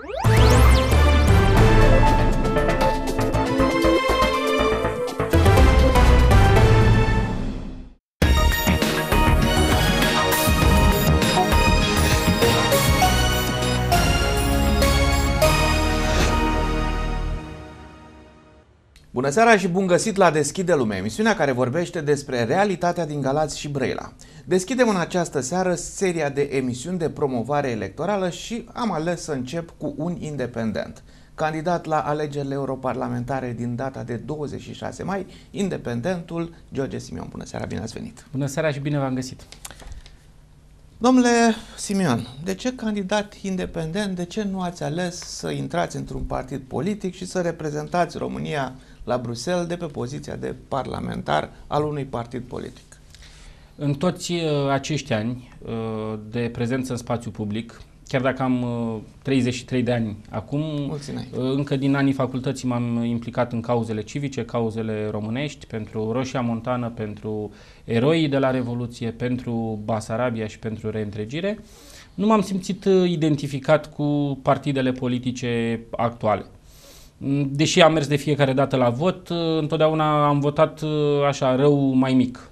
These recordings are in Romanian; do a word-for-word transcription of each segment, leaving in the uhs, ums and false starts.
Bună seara și bun găsit la Deschide Lumea, emisiunea care vorbește despre realitatea din Galați și Brăila. Deschidem în această seară seria de emisiuni de promovare electorală și am ales să încep cu un independent. Candidat la alegerile europarlamentare din data de douăzeci și șase mai, independentul George Simion. Bună seara, bine ați venit! Bună seara și bine v-am găsit! Domnule Simion, de ce candidat independent, de ce nu ați ales să intrați într-un partid politic și să reprezentați România la Bruxelles de pe poziția de parlamentar al unui partid politic? În toți acești ani de prezență în spațiu public, chiar dacă am treizeci și trei de ani acum, încă din anii facultății m-am implicat în cauzele civice, cauzele românești, pentru Roșia Montană, pentru eroii de la Revoluție, pentru Basarabia și pentru reîntregire. Nu m-am simțit identificat cu partidele politice actuale. Deși am mers de fiecare dată la vot, întotdeauna am votat așa, rău mai mic.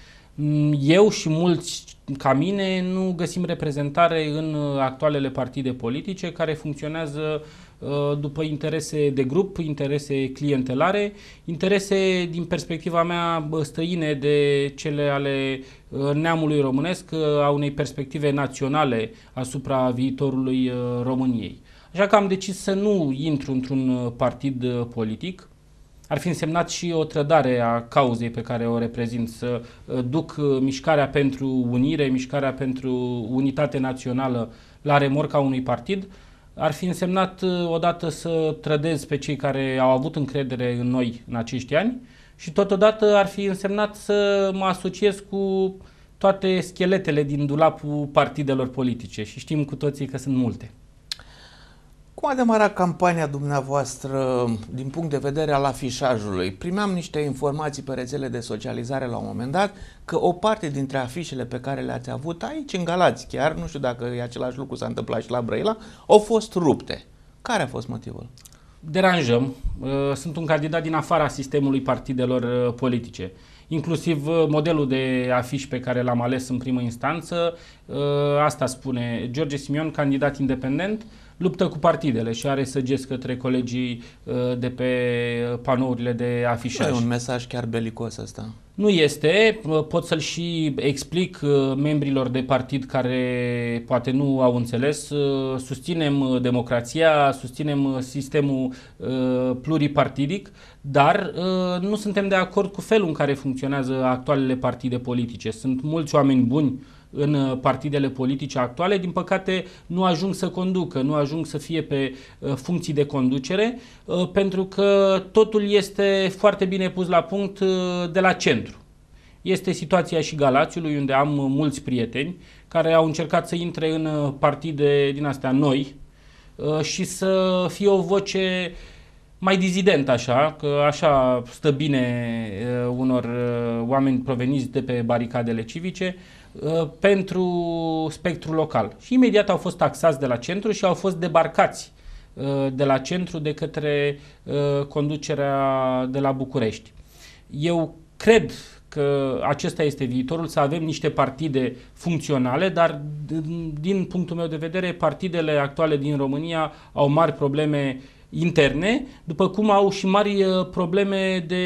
Eu și mulți ca mine nu găsim reprezentare în actualele partide politice care funcționează după interese de grup, interese clientelare, interese din perspectiva mea străine de cele ale neamului românesc, a unei perspective naționale asupra viitorului României. Așa că am decis să nu intru într-un partid politic. Ar fi însemnat și o trădare a cauzei pe care o reprezint, să duc mișcarea pentru unire, mișcarea pentru unitate națională la remorca unui partid. Ar fi însemnat odată să trădez pe cei care au avut încredere în noi în acești ani și totodată ar fi însemnat să mă asociez cu toate scheletele din dulapul partidelor politice și știm cu toții că sunt multe. Cum a demarat campania dumneavoastră din punct de vedere al afișajului? Primeam niște informații pe rețele de socializare la un moment dat că o parte dintre afișele pe care le-ați avut aici în Galați, chiar nu știu dacă e același lucru s-a întâmplat și la Brăila, au fost rupte. Care a fost motivul? Deranjăm. Sunt un candidat din afara sistemului partidelor politice. Inclusiv modelul de afiș pe care l-am ales în primă instanță, asta spune: George Simion, candidat independent, luptă cu partidele și are săgeți către colegii de pe panourile de afișaj. Nu e un mesaj chiar belicos ăsta. Nu este, pot să-l și explic membrilor de partid care poate nu au înțeles. Susținem democrația, susținem sistemul pluripartidic, dar nu suntem de acord cu felul în care funcționează actualele partide politice. Sunt mulți oameni buni în partidele politice actuale, din păcate nu ajung să conducă, nu ajung să fie pe funcții de conducere, pentru că totul este foarte bine pus la punct de la centru. Este situația și Galațiului, unde am mulți prieteni care au încercat să intre în partide din astea noi și să fie o voce mai dizident, așa, că așa stă bine unor oameni proveniți de pe baricadele civice, pentru spectrul local. Și imediat au fost taxați de la centru și au fost debarcați de la centru de către conducerea de la București. Eu cred că acesta este viitorul, să avem niște partide funcționale, dar din punctul meu de vedere, partidele actuale din România au mari probleme interne, după cum au și mari probleme de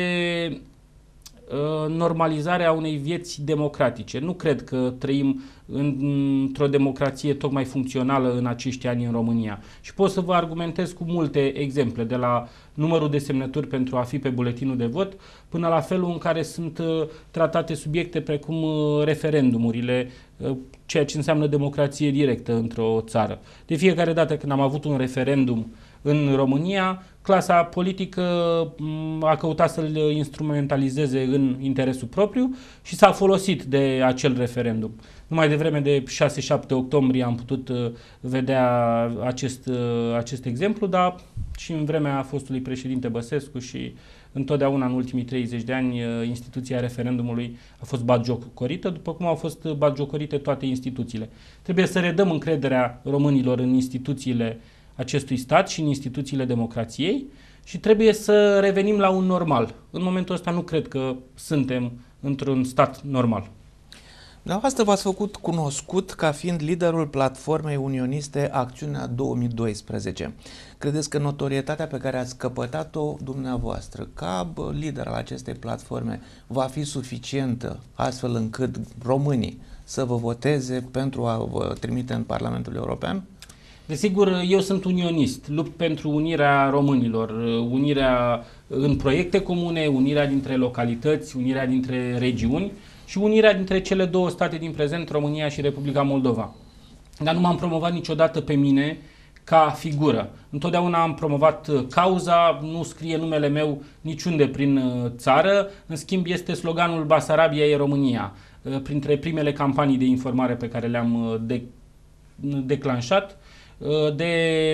normalizarea unei vieți democratice. Nu cred că trăim într-o democrație tocmai funcțională în acești ani în România. Și pot să vă argumentez cu multe exemple, de la numărul de semnături pentru a fi pe buletinul de vot, până la felul în care sunt tratate subiecte precum referendumurile, ceea ce înseamnă democrație directă într-o țară. De fiecare dată când am avut un referendum în România, clasa politică a căutat să-l instrumentalizeze în interesul propriu și s-a folosit de acel referendum. Numai devreme de șase șapte octombrie am putut vedea acest, acest exemplu, dar și în vremea fostului președinte Băsescu și întotdeauna în ultimii treizeci de ani instituția referendumului a fost batjocorită, după cum au fost batjocorite toate instituțiile. Trebuie să redăm încrederea românilor în instituțiile acestui stat și în instituțiile democrației și trebuie să revenim la un normal. În momentul ăsta nu cred că suntem într-un stat normal. Dumneavoastră v-ați făcut cunoscut ca fiind liderul platformei unioniste Acțiunea două mii doisprezece. Credeți că notorietatea pe care ați căpătat-o dumneavoastră ca lider al acestei platforme va fi suficientă astfel încât românii să vă voteze pentru a vă trimite în Parlamentul European? Desigur, eu sunt unionist, lupt pentru unirea românilor, unirea în proiecte comune, unirea dintre localități, unirea dintre regiuni și unirea dintre cele două state din prezent, România și Republica Moldova. Dar nu m-am promovat niciodată pe mine ca figură. Întotdeauna am promovat cauza, nu scrie numele meu niciunde prin țară, în schimb este sloganul Basarabia e România. Printre primele campanii de informare pe care le-am de, declanșat, de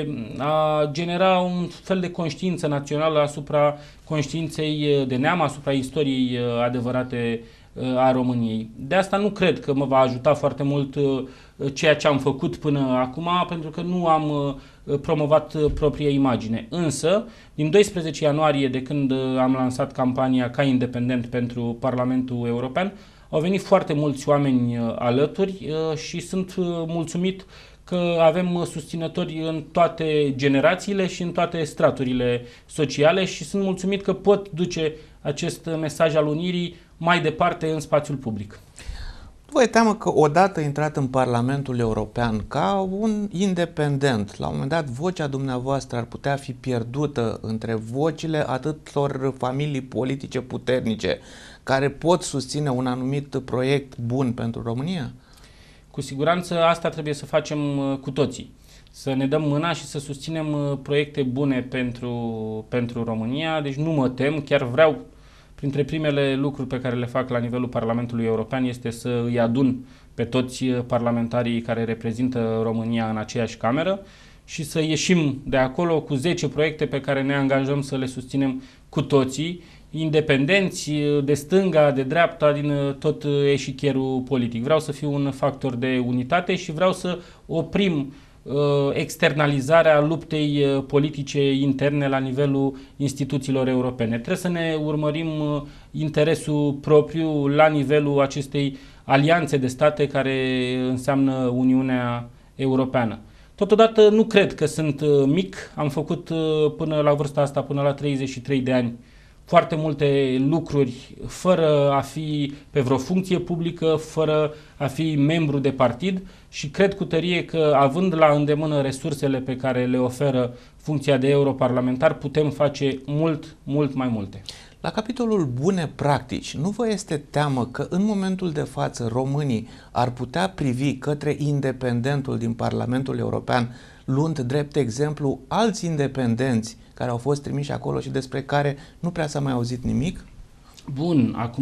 a genera un fel de conștiință națională asupra conștiinței de neam, asupra istoriei adevărate a României. De asta nu cred că mă va ajuta foarte mult ceea ce am făcut până acum, pentru că nu am promovat propria imagine. Însă, din doisprezece ianuarie, de când am lansat campania ca independent pentru Parlamentul European, au venit foarte mulți oameni alături și sunt mulțumit că avem susținători în toate generațiile și în toate straturile sociale și sunt mulțumit că pot duce acest mesaj al unirii mai departe în spațiul public. Vă e teamă că odată intrat în Parlamentul European ca un independent, la un moment dat vocea dumneavoastră ar putea fi pierdută între vocile atâtor familii politice puternice care pot susține un anumit proiect bun pentru România? Cu siguranță asta trebuie să facem cu toții. Să ne dăm mâna și să susținem proiecte bune pentru, pentru România. Deci nu mă tem, chiar vreau, printre primele lucruri pe care le fac la nivelul Parlamentului European este să îi adun pe toți parlamentarii care reprezintă România în aceeași cameră și să ieșim de acolo cu zece proiecte pe care ne angajăm să le susținem cu toții, independenți, de stânga, de dreapta, din tot eșichierul politic. Vreau să fiu un factor de unitate și vreau să oprim uh, externalizarea luptei politice interne la nivelul instituțiilor europene. Trebuie să ne urmărim uh, interesul propriu la nivelul acestei alianțe de state care înseamnă Uniunea Europeană. Totodată nu cred că sunt uh, mic, am făcut uh, până la vârsta asta, până la treizeci și trei de ani, foarte multe lucruri fără a fi pe vreo funcție publică, fără a fi membru de partid și cred cu tărie că având la îndemână resursele pe care le oferă funcția de europarlamentar putem face mult, mult mai multe. La capitolul bune practici, nu vă este teamă că în momentul de față românii ar putea privi către independentul din Parlamentul European, luând drept exemplu alți independenți care au fost trimiși acolo și despre care nu prea s-a mai auzit nimic? Bun, acum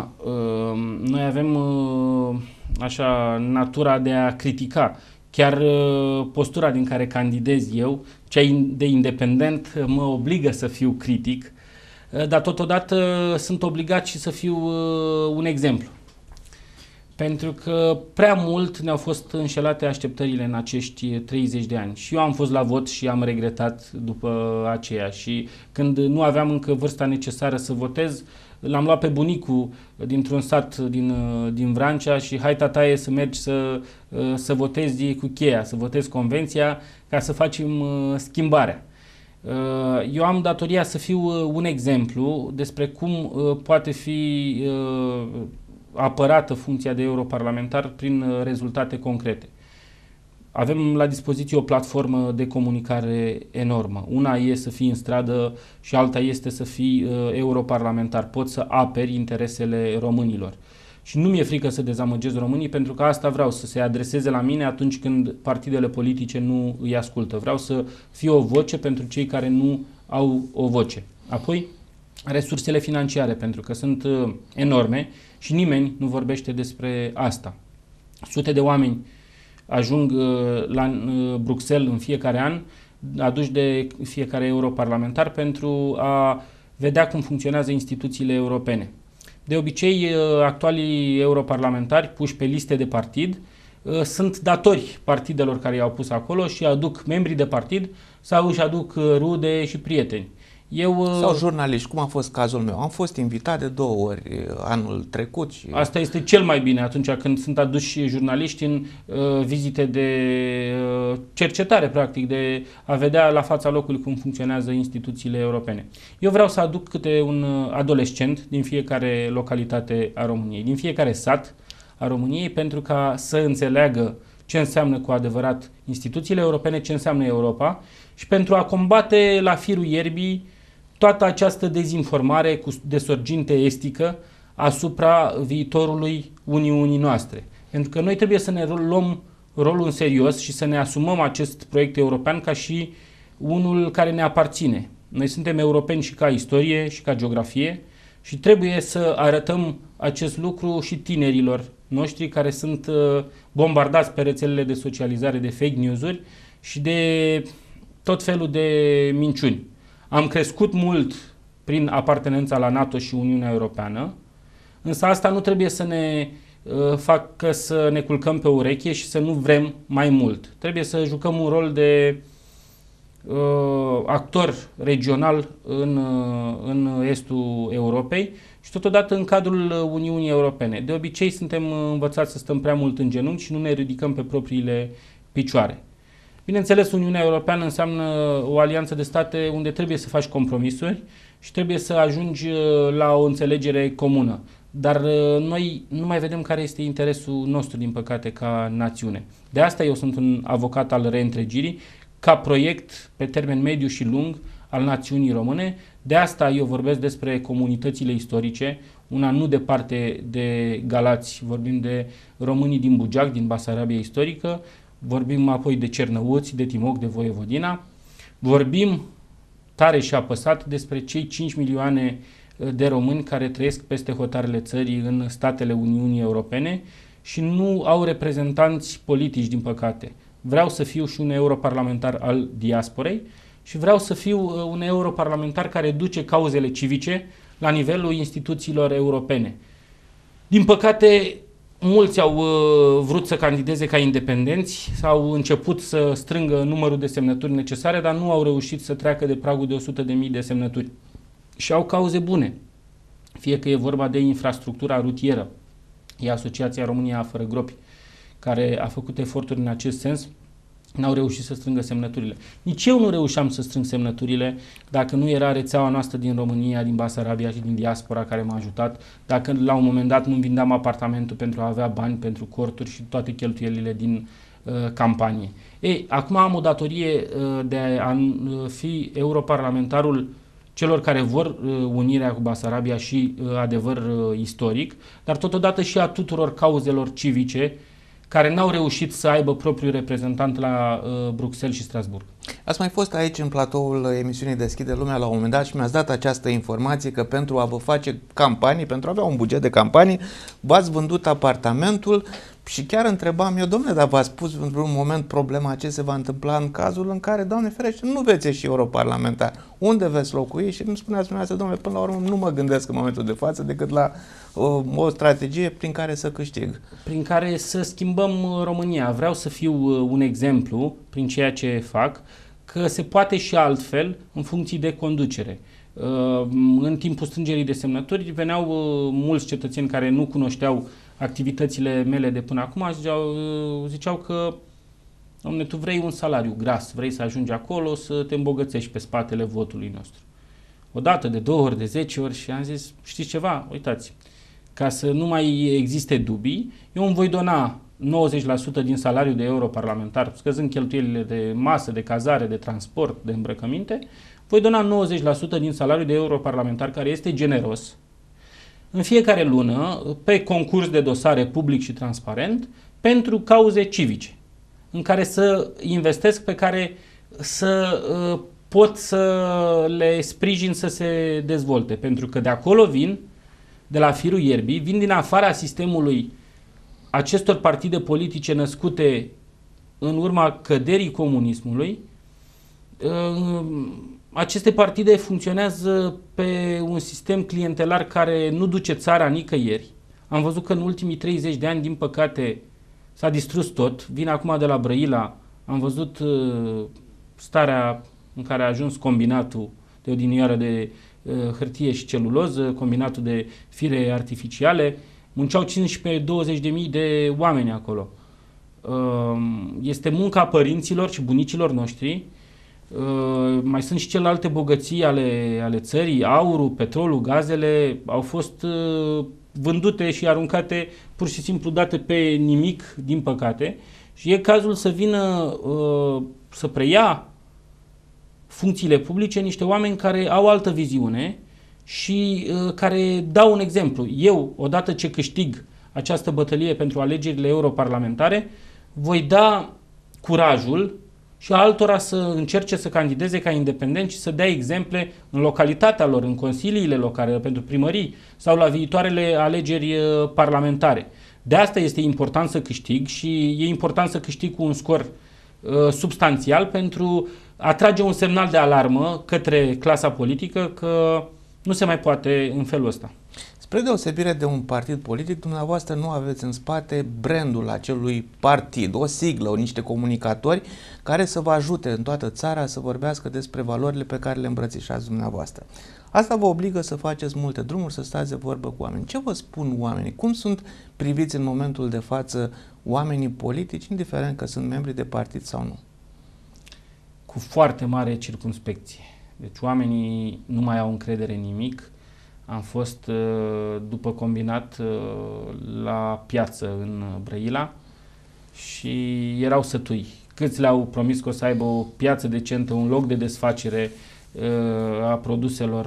noi avem așa natura de a critica. Chiar postura din care candidez eu, cea de independent, mă obligă să fiu critic, dar totodată sunt obligat și să fiu un exemplu. Pentru că prea mult ne-au fost înșelate așteptările în acești treizeci de ani. Și eu am fost la vot și am regretat după aceea. Și când nu aveam încă vârsta necesară să votez, l-am luat pe bunicul dintr-un sat din, din Vrancea și hai tataie să mergi să, să votezi cu cheia, să votezi convenția ca să facem schimbarea. Eu am datoria să fiu un exemplu despre cum poate fi apărată funcția de europarlamentar prin rezultate concrete. Avem la dispoziție o platformă de comunicare enormă. Una e să fii în stradă și alta este să fii uh, europarlamentar. Poți să aperi interesele românilor. Și nu mi-e frică să dezamăgesc românii, pentru că asta vreau, să se adreseze la mine atunci când partidele politice nu îi ascultă. Vreau să fiu o voce pentru cei care nu au o voce. Apoi, resursele financiare, pentru că sunt uh, enorme și nimeni nu vorbește despre asta. Sute de oameni ajung uh, la uh, Bruxelles în fiecare an, aduși de fiecare europarlamentar pentru a vedea cum funcționează instituțiile europene. De obicei, uh, actualii europarlamentari puși pe liste de partid sunt datori partidelor care i-au pus acolo și aduc membrii de partid sau își aduc rude și prieteni. Eu, sau jurnaliști, cum a fost cazul meu. Am fost invitat de două ori anul trecut. Și... Asta este cel mai bine atunci când sunt aduși jurnaliști în uh, vizite de uh, cercetare, practic, de a vedea la fața locului cum funcționează instituțiile europene. Eu vreau să aduc câte un adolescent din fiecare localitate a României, din fiecare sat a României, pentru ca să înțeleagă ce înseamnă cu adevărat instituțiile europene, ce înseamnă Europa și pentru a combate la firul ierbii toată această dezinformare cu, de sorginte estică asupra viitorului Uniunii noastre. Pentru că noi trebuie să ne luăm rolul în serios și să ne asumăm acest proiect european ca și unul care ne aparține. Noi suntem europeni și ca istorie și ca geografie și trebuie să arătăm acest lucru și tinerilor noștri care sunt bombardați pe rețelele de socializare de fake news-uri și de tot felul de minciuni. Am crescut mult prin apartenența la NATO și Uniunea Europeană, însă asta nu trebuie să ne uh, facă să ne culcăm pe ureche și să nu vrem mai mult. Trebuie să jucăm un rol de uh, actor regional în, uh, în estul Europei și totodată în cadrul Uniunii Europene. De obicei suntem învățați să stăm prea mult în genunchi și nu ne ridicăm pe propriile picioare. Bineînțeles, Uniunea Europeană înseamnă o alianță de state unde trebuie să faci compromisuri și trebuie să ajungi la o înțelegere comună. Dar noi nu mai vedem care este interesul nostru, din păcate, ca națiune. De asta eu sunt un avocat al reîntregirii, ca proiect pe termen mediu și lung al națiunii române. De asta eu vorbesc despre comunitățile istorice, una nu departe de Galați, vorbim de românii din Bugeac, din Basarabia istorică, vorbim apoi de Cernăuți, de Timok, de Voievodina. Vorbim tare și apăsat despre cei cinci milioane de români care trăiesc peste hotarele țării în statele Uniunii Europene și nu au reprezentanți politici, din păcate. Vreau să fiu și un europarlamentar al diasporei și vreau să fiu un europarlamentar care duce cauzele civice la nivelul instituțiilor europene. Din păcate, mulți au uh, vrut să candideze ca independenți, au început să strângă numărul de semnături necesare, dar nu au reușit să treacă de pragul de o sută de mii de semnături. Și au cauze bune. Fie că e vorba de infrastructura rutieră, e Asociația România Fără Gropi, care a făcut eforturi în acest sens, n-au reușit să strângă semnăturile. Nici eu nu reușeam să strâng semnăturile dacă nu era rețeaua noastră din România, din Basarabia și din diaspora care m-a ajutat, dacă la un moment dat nu vindeam apartamentul pentru a avea bani pentru corturi și toate cheltuielile din uh, campanie. Ei, acum am o datorie uh, de a uh, fi europarlamentarul celor care vor uh, unirea cu Basarabia și uh, adevăr uh, istoric, dar totodată și a tuturor cauzelor civice care n-au reușit să aibă propriul reprezentant la uh, Bruxelles și Strasbourg. Ați mai fost aici în platoul emisiunii Deschide Lumea la un moment dat și mi-ați dat această informație că pentru a vă face campanii, pentru a avea un buget de campanii, v-ați vândut apartamentul și chiar întrebam eu, domnule, dar v-ați pus într-un moment problema ce se va întâmpla în cazul în care, Doamne ferește, nu veți ieși europarlamentar. Unde veți locui? Și îmi spuneați dumneavoastră, domnule, până la urmă nu mă gândesc în momentul de față decât la o, o strategie prin care să câștig. Prin care să schimbăm România. Vreau să fiu un exemplu prin ceea ce fac, că se poate și altfel în funcție de conducere. În timpul strângerii de semnături veneau mulți cetățeni care nu cunoșteau activitățile mele de până acum, ziceau, ziceau că, dom'le, tu vrei un salariu gras, vrei să ajungi acolo, să te îmbogățești pe spatele votului nostru. O dată, de două ori, de zece ori și am zis, știți ceva, uitați, ca să nu mai existe dubii, eu îmi voi dona nouăzeci la sută din salariul de europarlamentar, scăzând cheltuielile de masă, de cazare, de transport, de îmbrăcăminte, voi dona nouăzeci la sută din salariul de europarlamentar, care este generos, în fiecare lună, pe concurs de dosare public și transparent, pentru cauze civice, în care să investesc, pe care să uh, pot să le sprijin să se dezvolte. Pentru că de acolo vin, de la firul ierbii, vin din afara sistemului acestor partide politice născute în urma căderii comunismului. Uh, Aceste partide funcționează pe un sistem clientelar care nu duce țara nicăieri. Am văzut că în ultimii treizeci de ani, din păcate, s-a distrus tot, vin acum de la Brăila, am văzut uh, starea în care a ajuns combinatul de odinioară de uh, hârtie și celuloză, combinatul de fire artificiale, munceau cincisprezece douăzeci de mii de oameni acolo. Uh, este munca părinților și bunicilor noștri. Uh, mai sunt și celelalte bogății ale, ale țării, aurul, petrolul, gazele au fost uh, vândute și aruncate, pur și simplu date pe nimic, din păcate, și e cazul să vină uh, să preia funcțiile publice niște oameni care au altă viziune și uh, care dau un exemplu. Eu, odată ce câștig această bătălie pentru alegerile europarlamentare, voi da curajul și altora să încerce să candideze ca independent și să dea exemple în localitatea lor, în consiliile locale, pentru primării sau la viitoarele alegeri parlamentare. De asta este important să câștig și e important să câștig cu un scor uh, substanțial pentru a trage un semnal de alarmă către clasa politică că nu se mai poate în felul ăsta. Spre deosebire de un partid politic, dumneavoastră nu aveți în spate brandul acelui partid, o siglă, niște comunicatori care să vă ajute în toată țara să vorbească despre valorile pe care le îmbrățișați dumneavoastră. Asta vă obligă să faceți multe drumuri, să stați de vorbă cu oameni. Ce vă spun oamenii? Cum sunt priviți în momentul de față oamenii politici, indiferent că sunt membri de partid sau nu? Cu foarte mare circumspecție. Deci oamenii nu mai au încredere în nimic. Am fost după combinat la piață în Brăila și erau sătui. Câți le-au promis că o să aibă o piață decentă, un loc de desfacere a produselor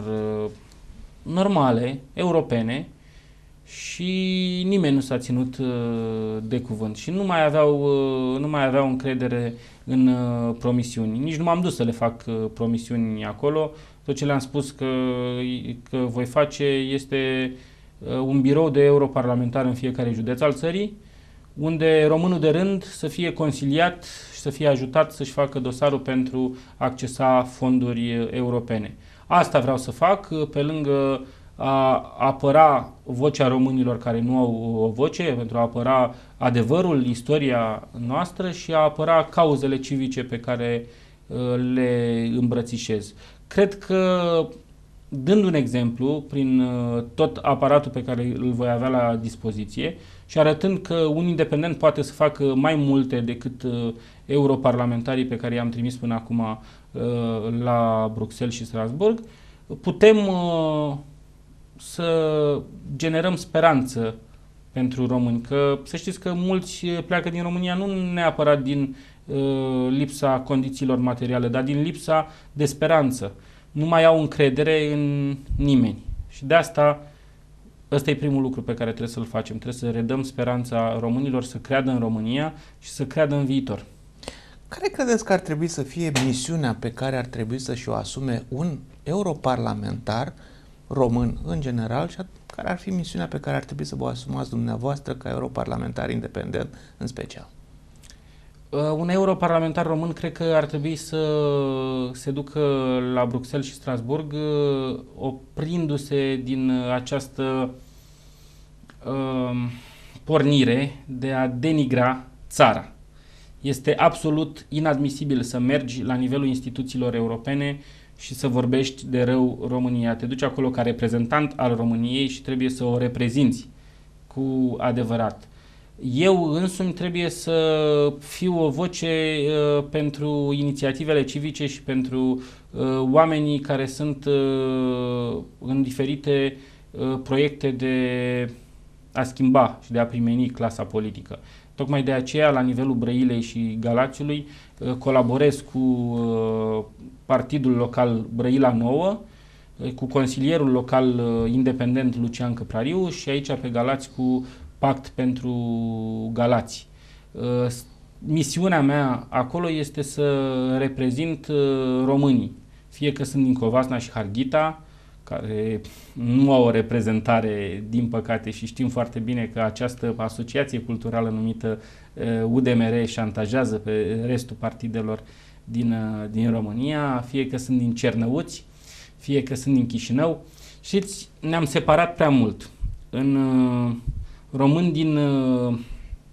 normale, europene, și nimeni nu s-a ținut de cuvânt și nu mai aveau, nu mai aveau încredere în promisiuni. Nici nu m-am dus să le fac promisiuni acolo. Tot ce le-am spus că, că voi face este un birou de europarlamentar în fiecare județ al țării, unde românul de rând să fie consiliat și să fie ajutat să-și facă dosarul pentru a accesa fonduri europene. Asta vreau să fac, pe lângă a apăra vocea românilor care nu au o voce, pentru a apăra adevărul, istoria noastră și a apăra cauzele civice pe care le îmbrățișez. Cred că, dând un exemplu prin tot aparatul pe care îl voi avea la dispoziție și arătând că un independent poate să facă mai multe decât europarlamentarii pe care i-am trimis până acum la Bruxelles și Strasbourg, putem să generăm speranță pentru români. Că să știți că mulți pleacă din România nu neapărat din uh, lipsa condițiilor materiale, dar din lipsa de speranță. Nu mai au încredere în nimeni. Și de asta, ăsta e primul lucru pe care trebuie să-l facem. Trebuie să redăm speranța românilor să creadă în România și să creadă în viitor. Care credeți că ar trebui să fie misiunea pe care ar trebui să și-o asume un europarlamentar român în general și care ar fi misiunea pe care ar trebui să vă asumați dumneavoastră ca europarlamentar independent în special? Uh, un europarlamentar român cred că ar trebui să se ducă la Bruxelles și Strasbourg uh, oprindu-se din această uh, pornire de a denigra țara. Este absolut inadmisibil să mergi la nivelul instituțiilor europene și să vorbești de rău România. Te duci acolo ca reprezentant al României și trebuie să o reprezinți cu adevărat. Eu însumi trebuie să fiu o voce uh, pentru inițiativele civice și pentru uh, oamenii care sunt uh, în diferite uh, proiecte de a schimba și de a primeni clasa politică. Tocmai de aceea, la nivelul Brăilei și Galațiului, uh, colaborez cu uh, partidul local Brăila Nouă, uh, cu consilierul local uh, independent Lucian Căprariu și aici pe Galați cu Pact pentru Galați. Misiunea mea acolo este să reprezint românii, fie că sunt din Covasna și Harghita, care nu au o reprezentare, din păcate, și știm foarte bine că această asociație culturală numită U D M R șantajează pe restul partidelor din, din România, fie că sunt din Cernăuți, fie că sunt din Chișinău. Știți, ne-am separat prea mult. În români din uh,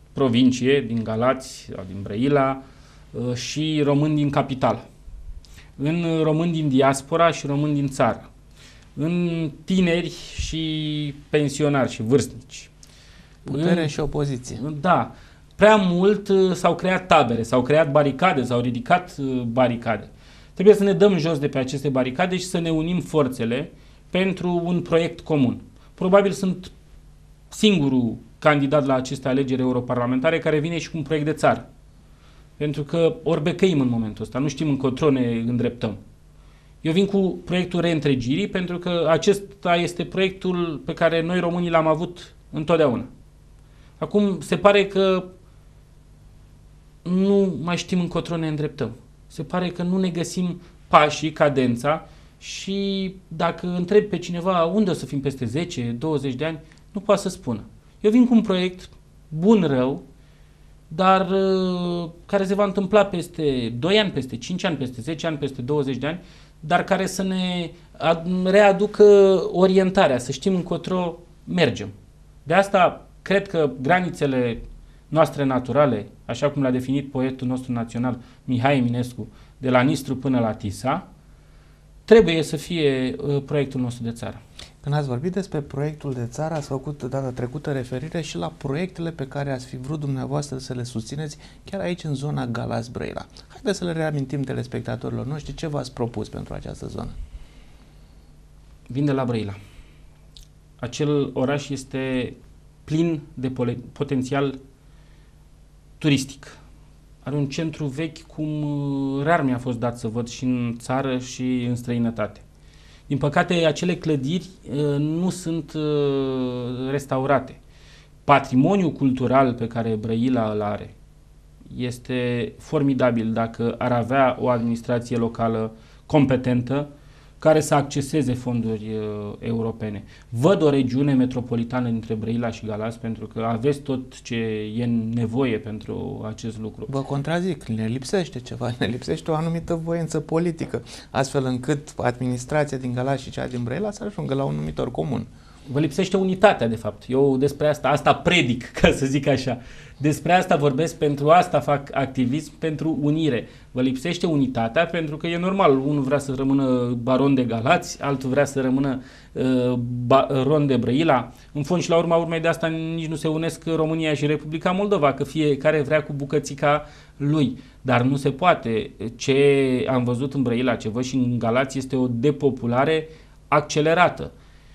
provincie, din Galați, din Brăila și români din capitală, în români din diaspora și români din țară, în tineri și pensionari și vârstnici. Putere în, și opoziție. Da. Prea mult s-au creat tabere, s-au creat baricade, s-au ridicat baricade. Trebuie să ne dăm jos de pe aceste baricade și să ne unim forțele pentru un proiect comun. Probabil sunt singurul candidat la aceste alegeri europarlamentare care vine și cu un proiect de țară. Pentru că ori becăim în momentul ăsta, nu știm încotro ne îndreptăm. Eu vin cu proiectul reîntregirii pentru că acesta este proiectul pe care noi românii l-am avut întotdeauna. Acum se pare că nu mai știm încotro ne îndreptăm. Se pare că nu ne găsim pașii, cadența și dacă întreb pe cineva unde o să fim peste zece douăzeci de ani, nu poate să spună. Eu vin cu un proiect bun, rău, dar uh, care se va întâmpla peste doi ani, peste cinci ani, peste zece ani, peste douăzeci de ani, dar care să ne readucă orientarea, să știm încotro mergem. De asta cred că granițele noastre naturale, așa cum l-a definit poetul nostru național Mihai Eminescu, de la Nistru până la Tisa, trebuie să fie uh, proiectul nostru de țară. Când ați vorbit despre proiectul de țară, ați făcut data trecută referire și la proiectele pe care ați fi vrut dumneavoastră să le susțineți chiar aici în zona Galați-Brăila. Haideți să le reamintim telespectatorilor noștri ce v-ați propus pentru această zonă. Vin de la Brăila. Acel oraș este plin de potențial turistic. Are un centru vechi cum rar mi-a fost dat să văd și în țară și în străinătate. Din păcate, acele clădiri uh, nu sunt uh, restaurate. Patrimoniul cultural pe care Brăila îl are este formidabil dacă ar avea o administrație locală competentă care să acceseze fonduri uh, europene. Văd o regiune metropolitană dintre Brăila și Galați pentru că aveți tot ce e nevoie pentru acest lucru. Vă contrazic, ne lipsește ceva, ne lipsește o anumită voință politică, astfel încât administrația din Galați și cea din Brăila să ajungă la un numitor comun. Vă lipsește unitatea, de fapt. Eu despre asta, asta predic, ca să zic așa. Despre asta vorbesc, pentru asta fac activism, pentru unire. Vă lipsește unitatea pentru că e normal, unul vrea să rămână baron de Galați, altul vrea să rămână uh, baron de Brăila. În fond și la urma urmei de asta nici nu se unesc România și Republica Moldova, că fiecare vrea cu bucățica lui. Dar nu se poate. Ce am văzut în Brăila, ce văd și în Galați, este o depopulare accelerată.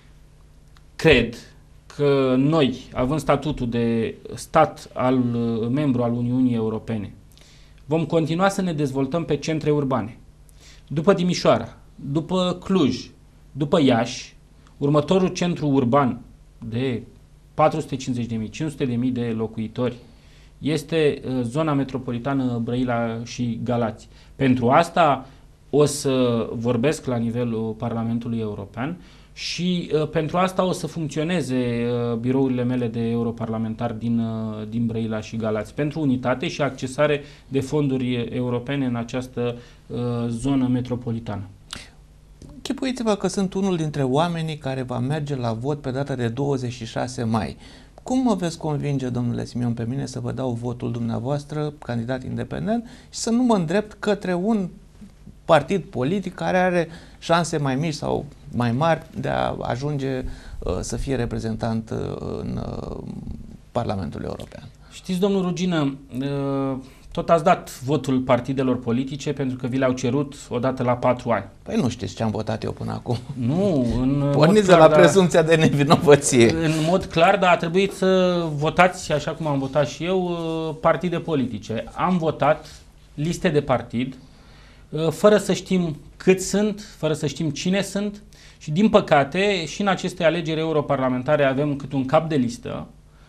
Cred că noi, având statutul de stat al membru al Uniunii Europene, vom continua să ne dezvoltăm pe centre urbane. După Timișoara, după Cluj, după Iași, următorul centru urban de patru sute cincizeci de mii, cinci sute de mii de locuitori este zona metropolitană Brăila și Galați. Pentru asta o să vorbesc la nivelul Parlamentului European și uh, pentru asta o să funcționeze uh, birourile mele de europarlamentar din, uh, din Brăila și Galați, pentru unitate și accesare de fonduri europene în această uh, zonă metropolitană. Chipuiți-vă că sunt unul dintre oamenii care va merge la vot pe data de douăzeci și șase mai. Cum mă veți convinge, domnule Simion, pe mine să vă dau votul dumneavoastră, candidat independent, și să nu mă îndrept către un partid politic care are șanse mai mici sau mai mari de a ajunge uh, să fie reprezentant uh, în uh, Parlamentul European? Știți, domnul Rugină, uh, tot ați dat votul partidelor politice pentru că vi le-au cerut odată la patru ani. Păi nu știți ce am votat eu până acum. Nu, în Porniți de la prezumția de nevinovăție. În mod clar, dar a trebuit să votați, așa cum am votat și eu, uh, partide politice. Am votat liste de partid, fără să știm cât sunt, fără să știm cine sunt și, din păcate, și în aceste alegeri europarlamentare avem cât un cap de listă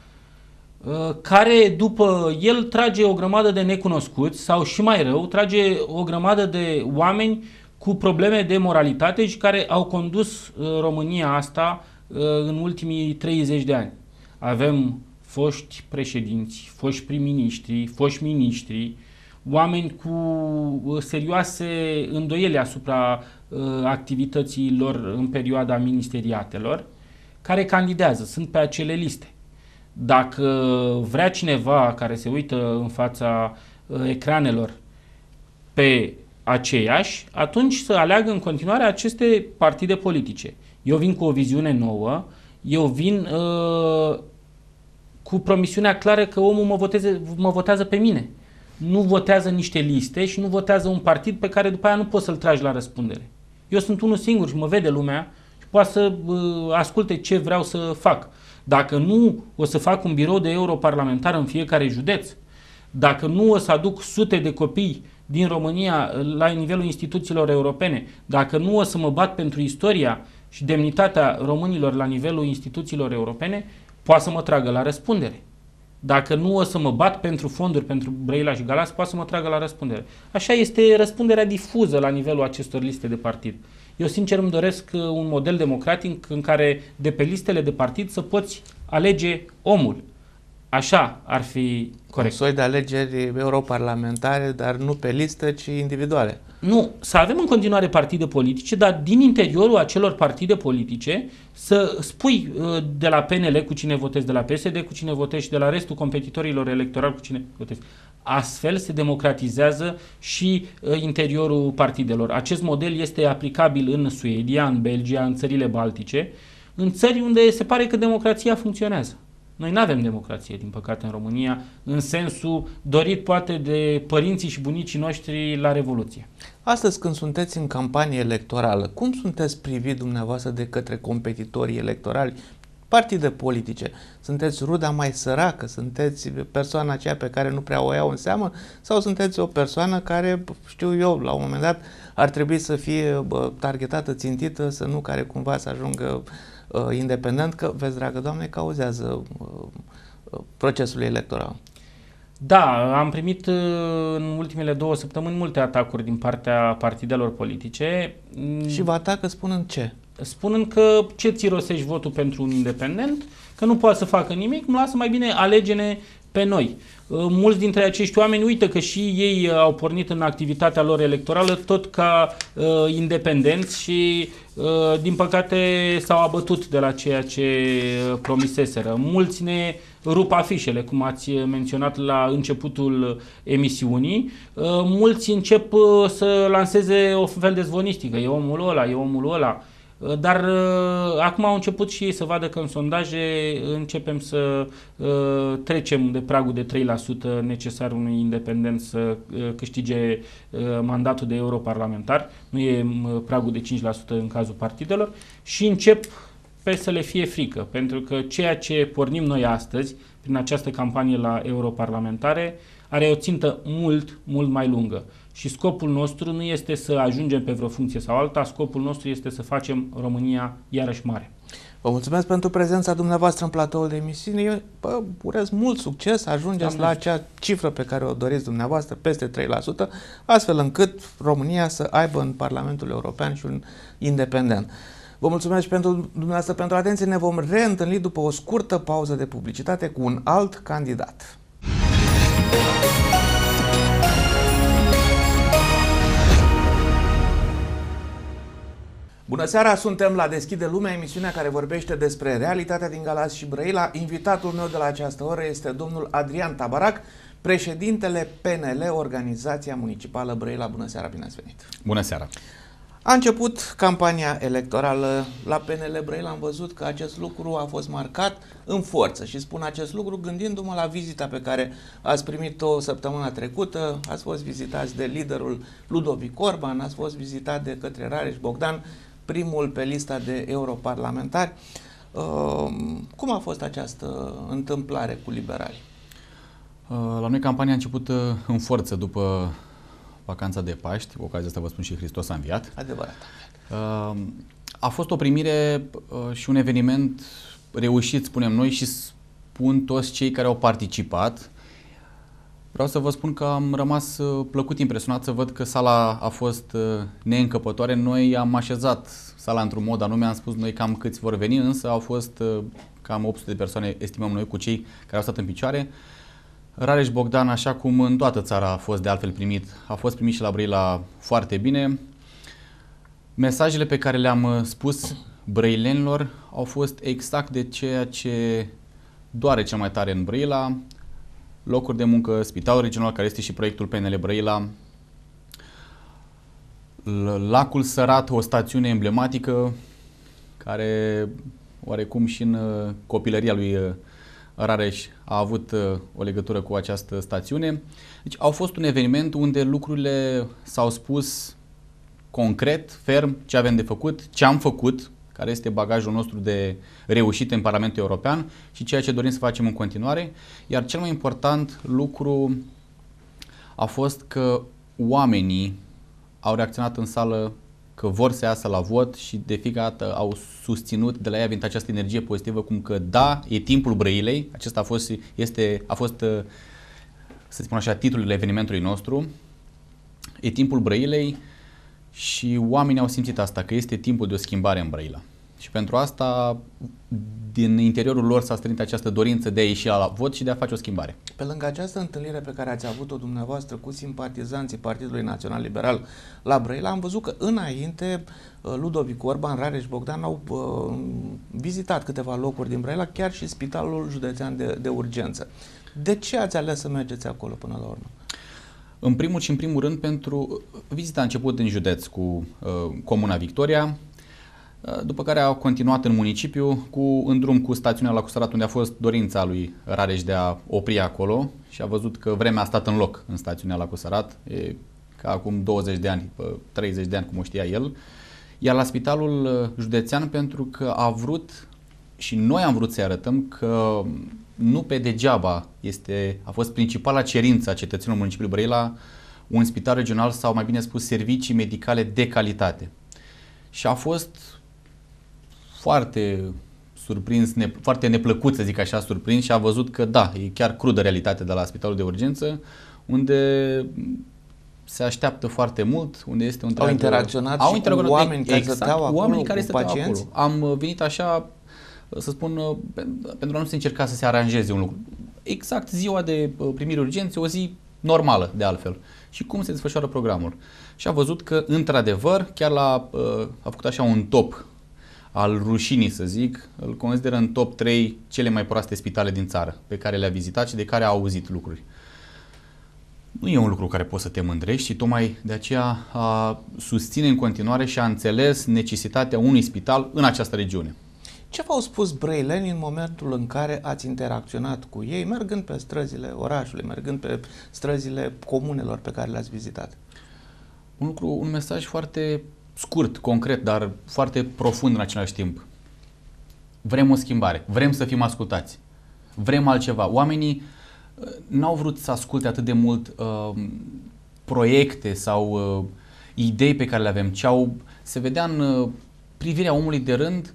care după el trage o grămadă de necunoscuți sau, și mai rău, trage o grămadă de oameni cu probleme de moralitate și care au condus România asta în ultimii treizeci de ani. Avem foști președinți, foști prim-ministri, foști miniștri, oameni cu serioase îndoieli asupra uh, activității lor în perioada ministeriatelor, care candidează, sunt pe acele liste. Dacă vrea cineva care se uită în fața ecranelor pe aceiași, atunci să aleagă în continuare aceste partide politice. Eu vin cu o viziune nouă, eu vin uh, cu promisiunea clară că omul mă, voteze, mă votează pe mine. Nu votează niște liste și nu votează un partid pe care după aia nu poți să-l tragi la răspundere. Eu sunt unul singur și mă vede lumea și poate să uh, asculte ce vreau să fac. Dacă nu o să fac un birou de europarlamentar în fiecare județ, dacă nu o să aduc sute de copii din România la nivelul instituțiilor europene, dacă nu o să mă bat pentru istoria și demnitatea românilor la nivelul instituțiilor europene, poate să mă tragă la răspundere. Dacă nu o să mă bat pentru fonduri pentru Brăila și Galați, poate să mă tragă la răspundere. Așa este răspunderea difuză la nivelul acestor liste de partid. Eu sincer îmi doresc un model democratic în care de pe listele de partid să poți alege omul. Așa ar fi corect. Un soi de alegeri europarlamentare, dar nu pe listă, ci individuale. Nu, să avem în continuare partide politice, dar din interiorul acelor partide politice să spui de la P N L cu cine votezi, de la P S D cu cine votezi și de la restul competitorilor electorali cu cine votezi. Astfel se democratizează și interiorul partidelor. Acest model este aplicabil în Suedia, în Belgia, în țările baltice, în țări unde se pare că democrația funcționează. Noi nu avem democrație, din păcate, în România, în sensul dorit poate de părinții și bunicii noștri la Revoluție. Astăzi, când sunteți în campanie electorală, cum sunteți privit dumneavoastră de către competitorii electorali, partide politice? Sunteți ruda mai săracă? Sunteți persoana aceea pe care nu prea o iau în seamă? Sau sunteți o persoană care, știu eu, la un moment dat ar trebui să fie targetată, țintită, să nu care cumva să ajungă independent, că, vezi, dragă Doamne, cauzează uh, procesul electoral? Da, am primit în ultimele două săptămâni multe atacuri din partea partidelor politice. Și vă atacă spunând ce? Spunând că ce ți rosești votul pentru un independent, că nu poate să facă nimic, nu lasă, mai bine alege-ne pe noi. Mulți dintre acești oameni uită că și ei au pornit în activitatea lor electorală tot ca uh, independenți și uh, din păcate s-au abătut de la ceea ce promiseseră. Mulți ne rup afișele, cum ați menționat la începutul emisiunii. Uh, mulți încep uh, să lanseze o fel de zvonistică. E omul ăla, e omul ăla. Dar uh, acum au început și ei să vadă că în sondaje începem să uh, trecem de pragul de trei la sută necesar unui independent să uh, câștige uh, mandatul de europarlamentar. Nu e uh, pragul de cinci la sută în cazul partidelor și încep pe să le fie frică, pentru că ceea ce pornim noi astăzi prin această campanie la europarlamentare are o țintă mult, mult mai lungă. Și scopul nostru nu este să ajungem pe vreo funcție sau alta, scopul nostru este să facem România iarăși mare. Vă mulțumesc pentru prezența dumneavoastră în platoul de emisiune. Eu bă, urez mult succes, ajungeți la acea cifră pe care o doriți dumneavoastră, peste trei la sută, astfel încât România să aibă în Parlamentul European și un independent. Vă mulțumesc și pentru dumneavoastră pentru atenție. Ne vom reîntâlni după o scurtă pauză de publicitate cu un alt candidat. Bună seara, suntem la Deschide Lumea, emisiunea care vorbește despre realitatea din Galați și Brăila. Invitatul meu de la această oră este domnul Adrian Tabarac, președintele P N L, Organizația Municipală Brăila. Bună seara, bine ați venit! Bună seara! A început campania electorală la P N L Brăila. Am văzut că acest lucru a fost marcat în forță și spun acest lucru gândindu-mă la vizita pe care ați primit-o săptămâna trecută. Ați fost vizitați de liderul Ludovic Orban, ați fost vizitat de către Rareș Bogdan, primul pe lista de europarlamentari. Cum a fost această întâmplare cu liberali? La noi campania a început în forță după vacanța de Paști, cu ocazia asta vă spun și Hristos a înviat. Adevărat. A fost o primire și un eveniment reușit, spunem noi, și spun toți cei care au participat. Vreau să vă spun că am rămas plăcut impresionat să văd că sala a fost neîncăpătoare. Noi am așezat sala într-un mod anume, am spus noi cam câți vor veni, însă au fost cam opt sute de persoane, estimăm noi, cu cei care au stat în picioare. Rareș Bogdan, așa cum în toată țara a fost de altfel primit, a fost primit și la Brăila foarte bine. Mesajele pe care le-am spus brăilenilor au fost exact de ceea ce doare cel mai tare în Brăila, locuri de muncă, spitalul regional, care este și proiectul P N L Brăila, Lacul Sărat, o stațiune emblematică, care oarecum și în copilăria lui Rareș a avut o legătură cu această stațiune. Deci au fost un eveniment unde lucrurile s-au spus concret, ferm, ce avem de făcut, ce am făcut, care este bagajul nostru de reușite în Parlamentul European și ceea ce dorim să facem în continuare. Iar cel mai important lucru a fost că oamenii au reacționat în sală că vor să iasă la vot și de fiecare dată au susținut, de la ei a venit această energie pozitivă, cum că da, e timpul Brăilei. Acesta a fost, este, a fost, să spun așa, titlul evenimentului nostru. E timpul Brăilei și oamenii au simțit asta, că este timpul de o schimbare în Brăila. Și pentru asta, din interiorul lor s-a strânit această dorință de a ieși la vot și de a face o schimbare. Pe lângă această întâlnire pe care ați avut-o dumneavoastră cu simpatizanții Partidului Național Liberal la Brăila, am văzut că înainte Ludovic Orban, Rareș Bogdan au uh, vizitat câteva locuri din Brăila, chiar și Spitalul Județean de, de Urgență. De ce ați ales să mergeți acolo până la urmă? În primul și în primul rând pentru vizita a început în județ cu uh, Comuna Victoria, după care au continuat în municipiu cu, în drum cu stațiunea la Cusărat, unde a fost dorința lui Rareș de a opri acolo și a văzut că vremea a stat în loc în stațiunea la Cusărat, e ca acum douăzeci de ani, treizeci de ani, cum o știa el. Iar la Spitalul Județean, pentru că a vrut și noi am vrut să-i arătăm că nu pe degeaba este, a fost principala cerință a cetățenilor municipiului Brăila un spital regional sau, mai bine spus, servicii medicale de calitate. Și a fost foarte surprins, ne, foarte neplăcut, să zic așa, surprins și a văzut că da, e chiar crudă realitate de la Spitalul de Urgență, unde se așteaptă foarte mult, unde este un Au interacționat au și interacționat cu oameni care exact, stăteau acolo, oamenii care cu stăteau pacienți? Acolo. Am venit așa, să spun, pentru a nu se încerca să se aranjeze un lucru. Exact ziua de primire urgențe, o zi normală, de altfel. Și cum se desfășoară programul. Și a văzut că, într-adevăr, chiar la, a făcut așa un top al rușinii, să zic, îl consideră în top trei cele mai proaste spitale din țară, pe care le-a vizitat și de care a auzit lucruri. Nu e un lucru care poți să te mândrești și tocmai de aceea a susține în continuare și a înțeles necesitatea unui spital în această regiune. Ce v-au spus brăilenii în momentul în care ați interacționat cu ei, mergând pe străzile orașului, mergând pe străzile comunelor pe care le-ați vizitat? Un lucru, un mesaj foarte scurt, concret, dar foarte profund în același timp. Vrem o schimbare, vrem să fim ascultați, vrem altceva. Oamenii n-au vrut să asculte atât de mult uh, proiecte sau uh, idei pe care le avem, ci au, se vedea în uh, privirea omului de rând,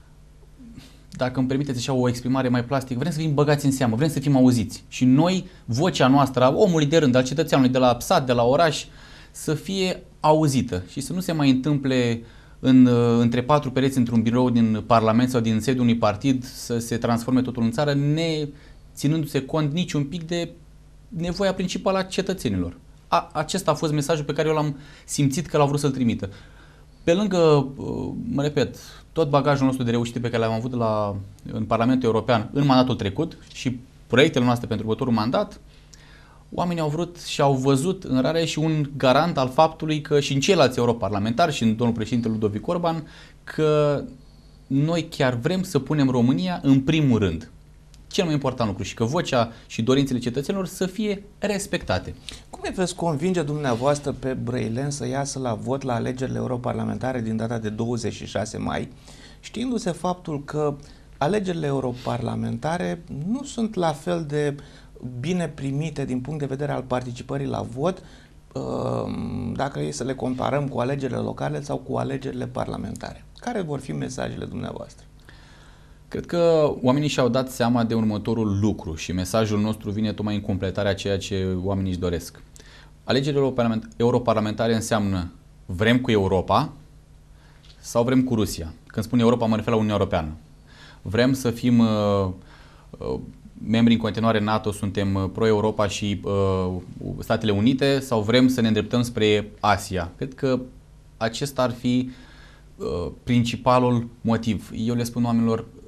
dacă îmi permiteți așa o exprimare mai plastică, vrem să fim băgați în seamă, vrem să fim auziți. Și noi, vocea noastră, a omului de rând, al cetățeanului de la sat, de la oraș, să fie auzită și să nu se mai întâmple în, între patru pereți într-un birou din Parlament sau din sediul unui partid să se transforme totul în țară, ne ținându-se cont niciun pic de nevoia principală a cetățenilor. A, acesta a fost mesajul pe care eu l-am simțit că l-au vrut să-l trimită. Pe lângă, mă repet, tot bagajul nostru de reușite pe care l-am avut la, în Parlamentul European în mandatul trecut și proiectele noastre pentru următorul mandat, oamenii au vrut și au văzut în Rareș și un garant al faptului că și în ceilalți europarlamentari și în domnul președinte Ludovic Orban, că noi chiar vrem să punem România în primul rând. Cel mai important lucru și că vocea și dorințele cetățenilor să fie respectate. Cum îi veți convinge dumneavoastră pe brăileni să iasă la vot la alegerile europarlamentare din data de douăzeci și șase mai, știindu-se faptul că alegerile europarlamentare nu sunt la fel de bine primite din punct de vedere al participării la vot, dacă e să le comparăm cu alegerile locale sau cu alegerile parlamentare? Care vor fi mesajele dumneavoastră? Cred că oamenii și-au dat seama de următorul lucru și mesajul nostru vine tocmai în completarea a ceea ce oamenii își doresc. Alegerile europarlamentare înseamnă vrem cu Europa sau vrem cu Rusia. Când spun Europa, mă refer la Uniunea Europeană. Vrem să fim uh, uh, membri în continuare NATO, suntem pro-Europa și uh, Statele Unite sau vrem să ne îndreptăm spre Asia. Cred că acesta ar fi uh, principalul motiv. Eu le spun oamenilor,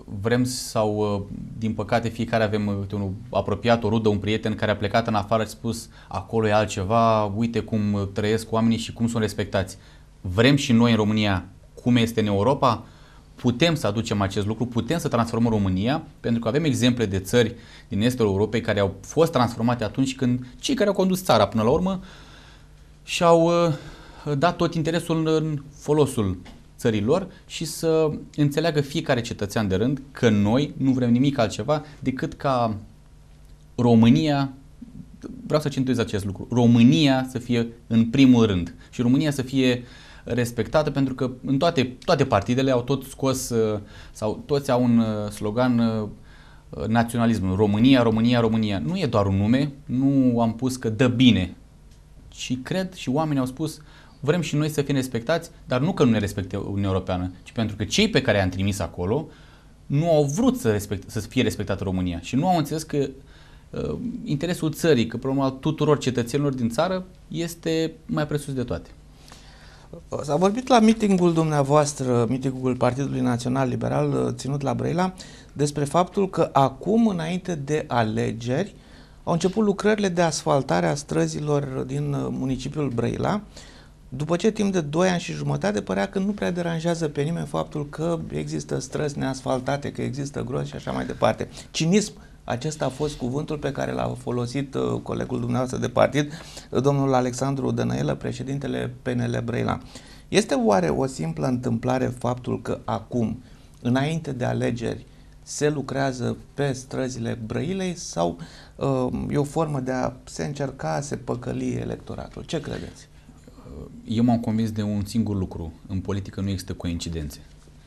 vrem sau, din păcate, fiecare avem un apropiat, o rudă, un prieten care a plecat în afară și a spus acolo e altceva, uite cum trăiesc oamenii și cum sunt respectați. Vrem și noi în România cum este în Europa? Putem să aducem acest lucru, putem să transformăm România, pentru că avem exemple de țări din estul Europei care au fost transformate atunci când cei care au condus țara până la urmă și-au dat tot interesul în folosul țărilor și să înțeleagă fiecare cetățean de rând că noi nu vrem nimic altceva decât ca România, vreau să centrez acest lucru, România să fie în primul rând și România să fie respectată, pentru că în toate, toate partidele au tot scos sau toți au un slogan naționalismul, România, România, România. Nu e doar un nume, nu am pus că dă bine, ci cred și oamenii au spus vrem și noi să fim respectați, dar nu că nu ne respecte Uniunea Europeană, ci pentru că cei pe care i-am trimis acolo nu au vrut să, respect, să fie respectată România și nu au înțeles că uh, interesul țării, că problema tuturor cetățenilor din țară este mai presus de toate. S-a vorbit la meetingul dumneavoastră, meetingul Partidului Național Liberal ținut la Brăila, despre faptul că acum, înainte de alegeri, au început lucrările de asfaltare a străzilor din municipiul Brăila, după ce timp de doi ani și jumătate părea că nu prea deranjează pe nimeni faptul că există străzi neasfaltate, că există grozi și așa mai departe. Cinism, acesta a fost cuvântul pe care l-a folosit uh, colegul dumneavoastră de partid, domnul Alexandru Dănăilă, președintele P N L Brăila. Este oare o simplă întâmplare faptul că acum, înainte de alegeri, se lucrează pe străzile Brăilei sau uh, e o formă de a se încerca a se păcăli electoratul? Ce credeți? Eu m-am convins de un singur lucru. În politică nu există coincidențe.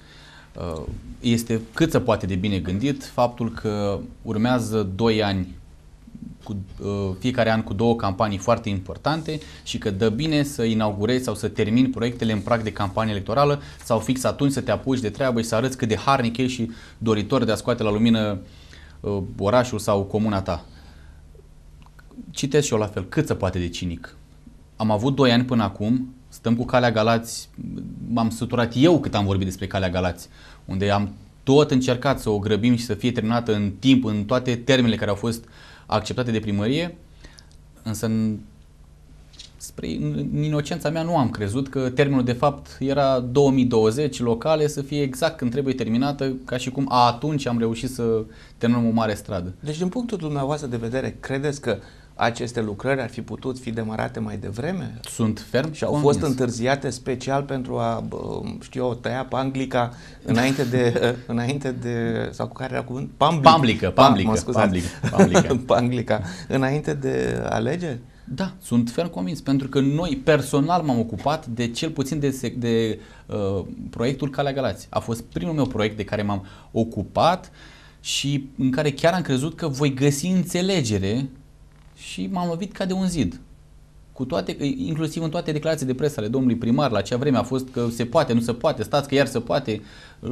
Este cât se poate de bine gândit faptul că urmează doi ani, cu, fiecare an cu două campanii foarte importante și că dă bine să inaugurezi sau să termini proiectele în prag de campanie electorală sau fix atunci să te apuci de treabă și să arăți cât de harnic ești și doritor de a scoate la lumină orașul sau comuna ta. Citesc și eu la fel, cât se poate de cinic. Am avut doi ani până acum, stăm cu Calea Galați, m-am săturat eu cât am vorbit despre Calea Galați, unde am tot încercat să o grăbim și să fie terminată în timp, în toate termenele care au fost acceptate de primărie, însă în, spre în inocența mea nu am crezut că termenul de fapt era două mii douăzeci locale să fie exact când trebuie terminată, ca și cum a, atunci am reușit să terminăm o mare stradă. Deci din punctul dumneavoastră de vedere, credeți că aceste lucrări ar fi putut fi demarate mai devreme? Sunt ferm și au convins. Fost întârziate special pentru a, știu eu, tăia Panglica înainte de, înainte de, sau cu care era cuvânt? Pamblică. Pamblică, Pamblică, mă Pamblică, Pamblică. Panglica, înainte de alegeri? Da, sunt ferm convins, pentru că noi personal m-am ocupat de cel puțin de, de uh, proiectul Calea Galați. A fost primul meu proiect de care m-am ocupat și în care chiar am crezut că voi găsi înțelegere și m-am lovit ca de un zid. Cu toate, inclusiv în toate declarațiile de presă ale domnului primar, la acea vreme a fost că se poate, nu se poate, stați că iar se poate.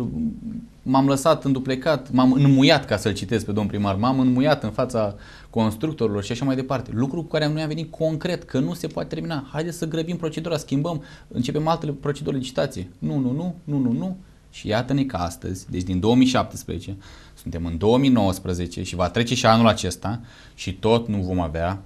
M-am lăsat înduplecat, m-am înmuiat, ca să-l citesc pe domnul primar, m-am înmuiat în fața constructorilor și așa mai departe. Lucru cu care noi am venit concret, că nu se poate termina. Haideți să grăbim procedura, schimbăm, începem altele proceduri de licitație. Nu, nu, nu, nu, nu, nu. Și iată-ne că astăzi, deci din două mii șaptesprezece, suntem în două mii nouăsprezece și va trece și anul acesta și tot nu vom avea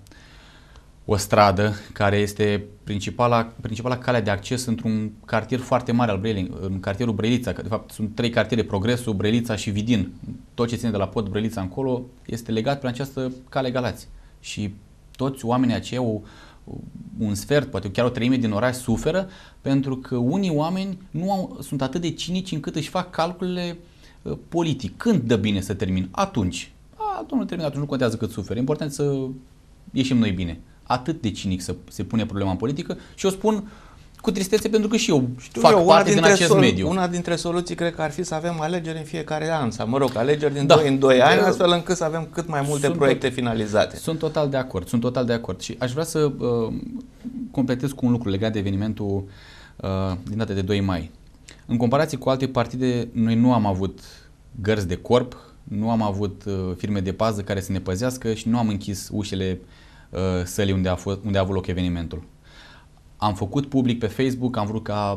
o stradă care este principala, principala cale de acces într-un cartier foarte mare al Brăilei, în cartierul Brăilița, că de fapt sunt trei cartiere, Progresul, Brăilița și Vidin. Tot ce ține de la Pod Brăilița încolo este legat prin această cale Galați. Și toți oamenii aceia, o, un sfert, poate chiar o treime din oraș suferă pentru că unii oameni nu au, sunt atât de cinici încât își fac calculele uh, politic. Când dă bine să termin? Atunci. A, domnul termin, atunci nu contează cât suferi. E important să ieșim noi bine. Atât de cinic să se pune problema în politică și o spun cu tristețe pentru că și eu Știu fac eu, parte din acest mediu. Una dintre soluții cred că ar fi să avem alegeri în fiecare an, sau mă rog, alegeri din da. doi în doi ani, astfel încât să avem cât mai multe sunt proiecte tot, finalizate. Sunt total de acord, sunt total de acord și aș vrea să uh, completez cu un lucru legat de evenimentul uh, din data de doi mai. În comparație cu alte partide, noi nu am avut gărzi de corp, nu am avut uh, firme de pază care să ne păzească și nu am închis ușile uh, sălii unde a, fost, unde a avut loc evenimentul. Am făcut public pe Facebook, am vrut ca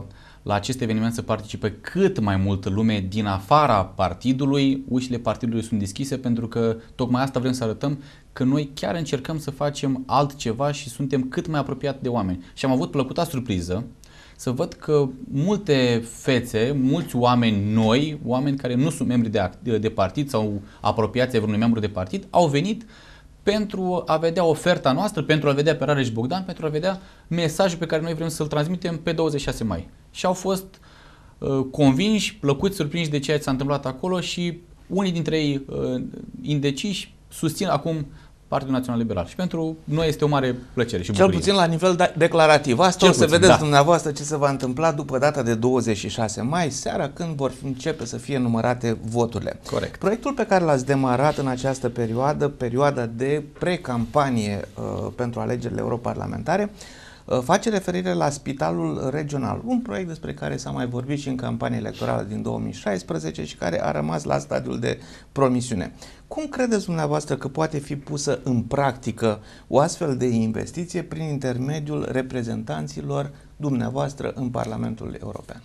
la acest eveniment să participe cât mai multă lume din afara partidului. Ușile partidului sunt deschise pentru că tocmai asta vrem să arătăm, că noi chiar încercăm să facem altceva și suntem cât mai apropiați de oameni. Și am avut plăcuta surpriză să văd că multe fețe, mulți oameni noi, oameni care nu sunt membri de, de partid sau apropiați ai vreunui membru de partid, au venit pentru a vedea oferta noastră, pentru a vedea pe Rareș Bogdan, pentru a vedea mesajul pe care noi vrem să-l transmitem pe douăzeci și șase mai. Și au fost uh, convinși, plăcuți, surprinși de ceea ce s-a întâmplat acolo și unii dintre ei uh, indeciși susțin acum Partidul Național Liberal. Și pentru noi este o mare plăcere și bucurie. Cel puțin la nivel declarativ. Asta Cel o să puțin, vedeți da. dumneavoastră ce se va întâmpla după data de douăzeci și șase mai, seara, când vor începe să fie numărate voturile. Corect. Proiectul pe care l-ați demarat în această perioadă, perioada de pre-campanie uh, pentru alegerile europarlamentare, uh, face referire la Spitalul Regional, un proiect despre care s-a mai vorbit și în campania electorală din două mii șaisprezece și care a rămas la stadiul de promisiune. Cum credeți dumneavoastră că poate fi pusă în practică o astfel de investiție prin intermediul reprezentanților dumneavoastră în Parlamentul European?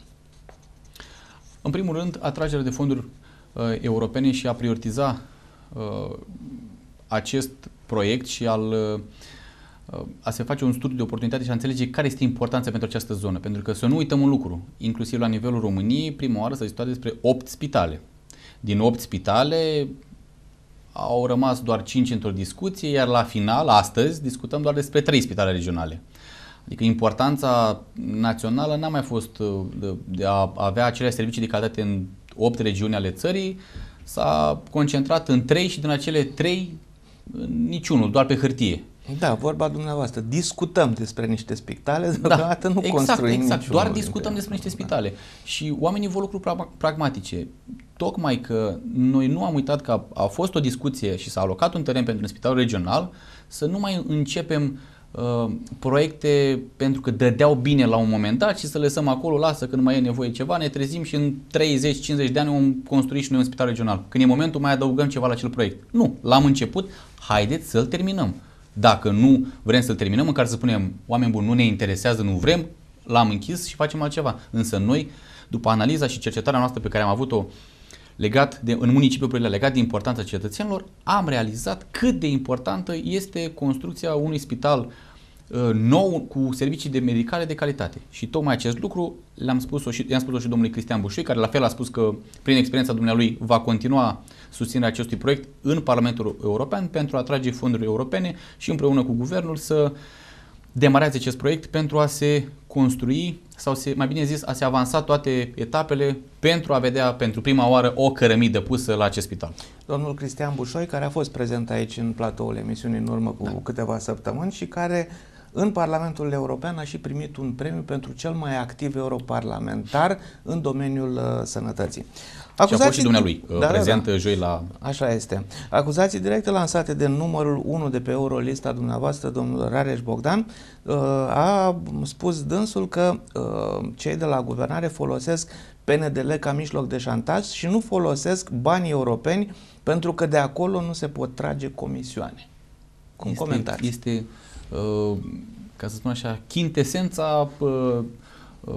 În primul rând, atragerea de fonduri uh, europene și a prioritiza uh, acest proiect și al, uh, a se face un studiu de oportunitate și a înțelege care este importanța pentru această zonă. Pentru că să nu uităm un lucru, inclusiv la nivelul României, prima oară s-a discutat despre opt spitale. Din opt spitale au rămas doar cinci într-o discuție, iar la final, astăzi, discutăm doar despre trei spitale regionale. Adică importanța națională n-a mai fost de, de a avea aceleași servicii de calitate în opt regiuni ale țării, s-a concentrat în trei și din acele trei niciunul, doar pe hârtie. Da, vorba dumneavoastră. Discutăm despre niște spitale, deocamdată da, nu exact, construim exact. niciunul. Doar discutăm despre niște spitale. Da. Și oamenii vor lucruri pragmatice. Tocmai că noi nu am uitat că a, a fost o discuție și s-a alocat un teren pentru un spital regional, să nu mai începem uh, proiecte pentru că dădeau bine la un moment dat și să lăsăm acolo, lasă că nu mai e nevoie ceva, ne trezim și în treizeci cincizeci de ani vom construi și noi un spital regional. Când e momentul mai adăugăm ceva la acel proiect. Nu, l-am început, haideți să-l terminăm. Dacă nu vrem să-l terminăm, măcar să spunem, oameni buni, nu ne interesează, nu vrem, l-am închis și facem altceva. Însă noi, după analiza și cercetarea noastră pe care am avut-o legat de, în municipiurile legat de importanța cetățenilor, am realizat cât de importantă este construcția unui spital uh, nou cu servicii de medicale de calitate. Și tocmai acest lucru le-am spus-o și, i-am spus-o și domnului Cristian Bușoi, care la fel a spus că prin experiența dumnealui va continua susținerea acestui proiect în Parlamentul European pentru a atrage fonduri europene și împreună cu guvernul să demareze acest proiect pentru a se construi sau se, mai bine zis, a se avansa toate etapele pentru a vedea pentru prima oară o cărămidă pusă la acest spital. Domnul Cristian Bușoi, care a fost prezent aici în platoul emisiunii în urmă cu da. câteva săptămâni și care în Parlamentul European a și primit un premiu pentru cel mai activ europarlamentar în domeniul uh, sănătății. Acuzații... Și a fost și dumnealui da, prezent da, da. joi la... Așa este. Acuzații directe lansate de numărul unu de pe Eurolista dumneavoastră, domnul Rareș Bogdan, uh, a spus dânsul că uh, cei de la guvernare folosesc P N D L ca mijloc de șantaj și nu folosesc banii europeni pentru că de acolo nu se pot trage comisioane. Cum este, comentați? Este, uh, ca să spun așa, chintesența uh, uh,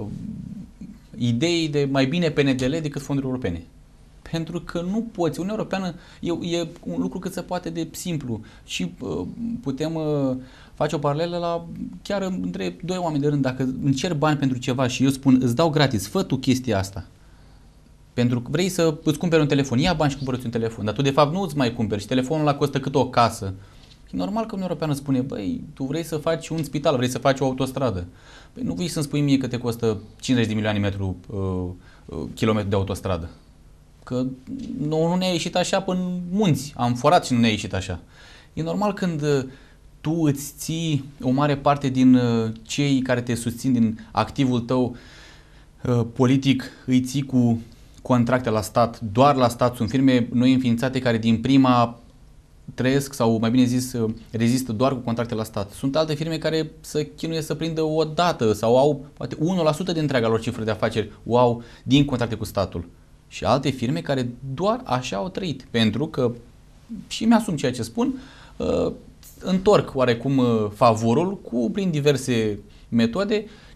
ideii de mai bine P N D L decât fonduri europene. Pentru că nu poți. Uniunea Europeană e, e un lucru cât se poate de simplu și uh, putem uh, face o paralelă la chiar între doi oameni de rând. Dacă îmi cer bani pentru ceva și eu spun îți dau gratis, fă tu chestia asta. Pentru că vrei să îți cumperi un telefon, ia bani și cumpără-ți un telefon, dar tu de fapt nu îți mai cumperi și telefonul ăla costă cât o casă. E normal că Uniunea Europeană spune, băi, tu vrei să faci un spital, vrei să faci o autostradă. Păi nu vii să-mi spui mie că te costă cincizeci de milioane metru uh, uh, kilometru de autostradă. Că nu, nu ne-a ieșit așa până în munți, am forat și nu ne-a ieșit așa. E normal când uh, tu îți ții o mare parte din uh, cei care te susțin din activul tău uh, politic, îi ții cu contracte la stat, doar la stat, sunt firme noi înființate care din prima trăiesc sau mai bine zis rezistă doar cu contracte la stat. Sunt alte firme care să chinuie să prindă o dată sau au poate unu la sută din întreaga lor cifră de afaceri o au din contracte cu statul. Și alte firme care doar așa au trăit. Pentru că, și mi-asum ceea ce spun, uh, întorc oarecum uh, favorul cu prin diverse metode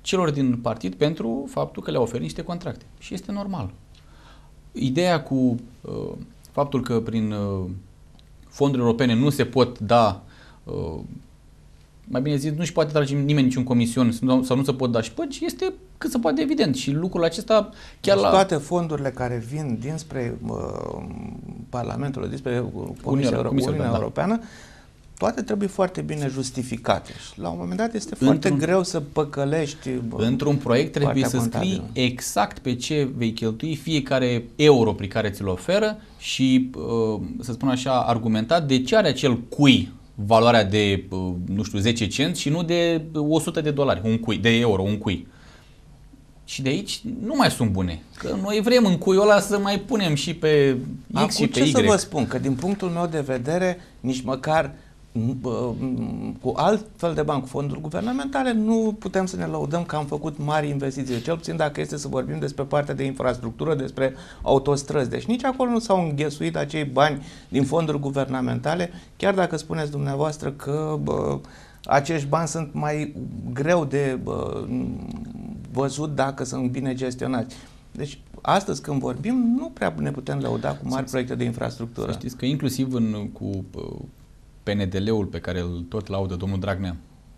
celor din partid pentru faptul că le-au oferit niște contracte. Și este normal. Ideea cu uh, faptul că prin uh, fonduri europene nu se pot da, uh, mai bine zis, nu-și poate trage nimeni niciun comision sau nu se pot da șpăgi, este cât se poate evident. Și lucrul acesta chiar deci la... toate fondurile care vin dinspre uh, Parlamentul, dinspre Comisia Euro- Uniunea Europeană, Europeană, toate trebuie foarte bine justificate. Și la un moment dat este foarte într-un, greu să păcălești. Într-un proiect trebuie să contabilă. Scrii exact pe ce vei cheltui fiecare euro pe care ți-l oferă și, să spun așa, argumentat de ce are acel cui valoarea de, nu știu, zece cenți și nu de o sută de dolari, un cui, de euro, un cui. Și de aici nu mai sunt bune. Că noi vrem în cuiul ăla să mai punem și pe X Acum, și pe ce Y. să vă spun? Că din punctul meu de vedere, nici măcar cu alt fel de bani, cu fonduri guvernamentale, nu putem să ne lăudăm că am făcut mari investiții, cel puțin dacă este să vorbim despre partea de infrastructură, despre autostrăzi. Deci nici acolo nu s-au înghesuit acei bani din fonduri guvernamentale, chiar dacă spuneți dumneavoastră că bă, acești bani sunt mai greu de bă, văzut dacă sunt bine gestionați. Deci astăzi când vorbim, nu prea ne putem lăuda cu mari proiecte de infrastructură. Să știți că inclusiv în, cu P N D L-ul pe care îl tot laudă domnul Dragnea,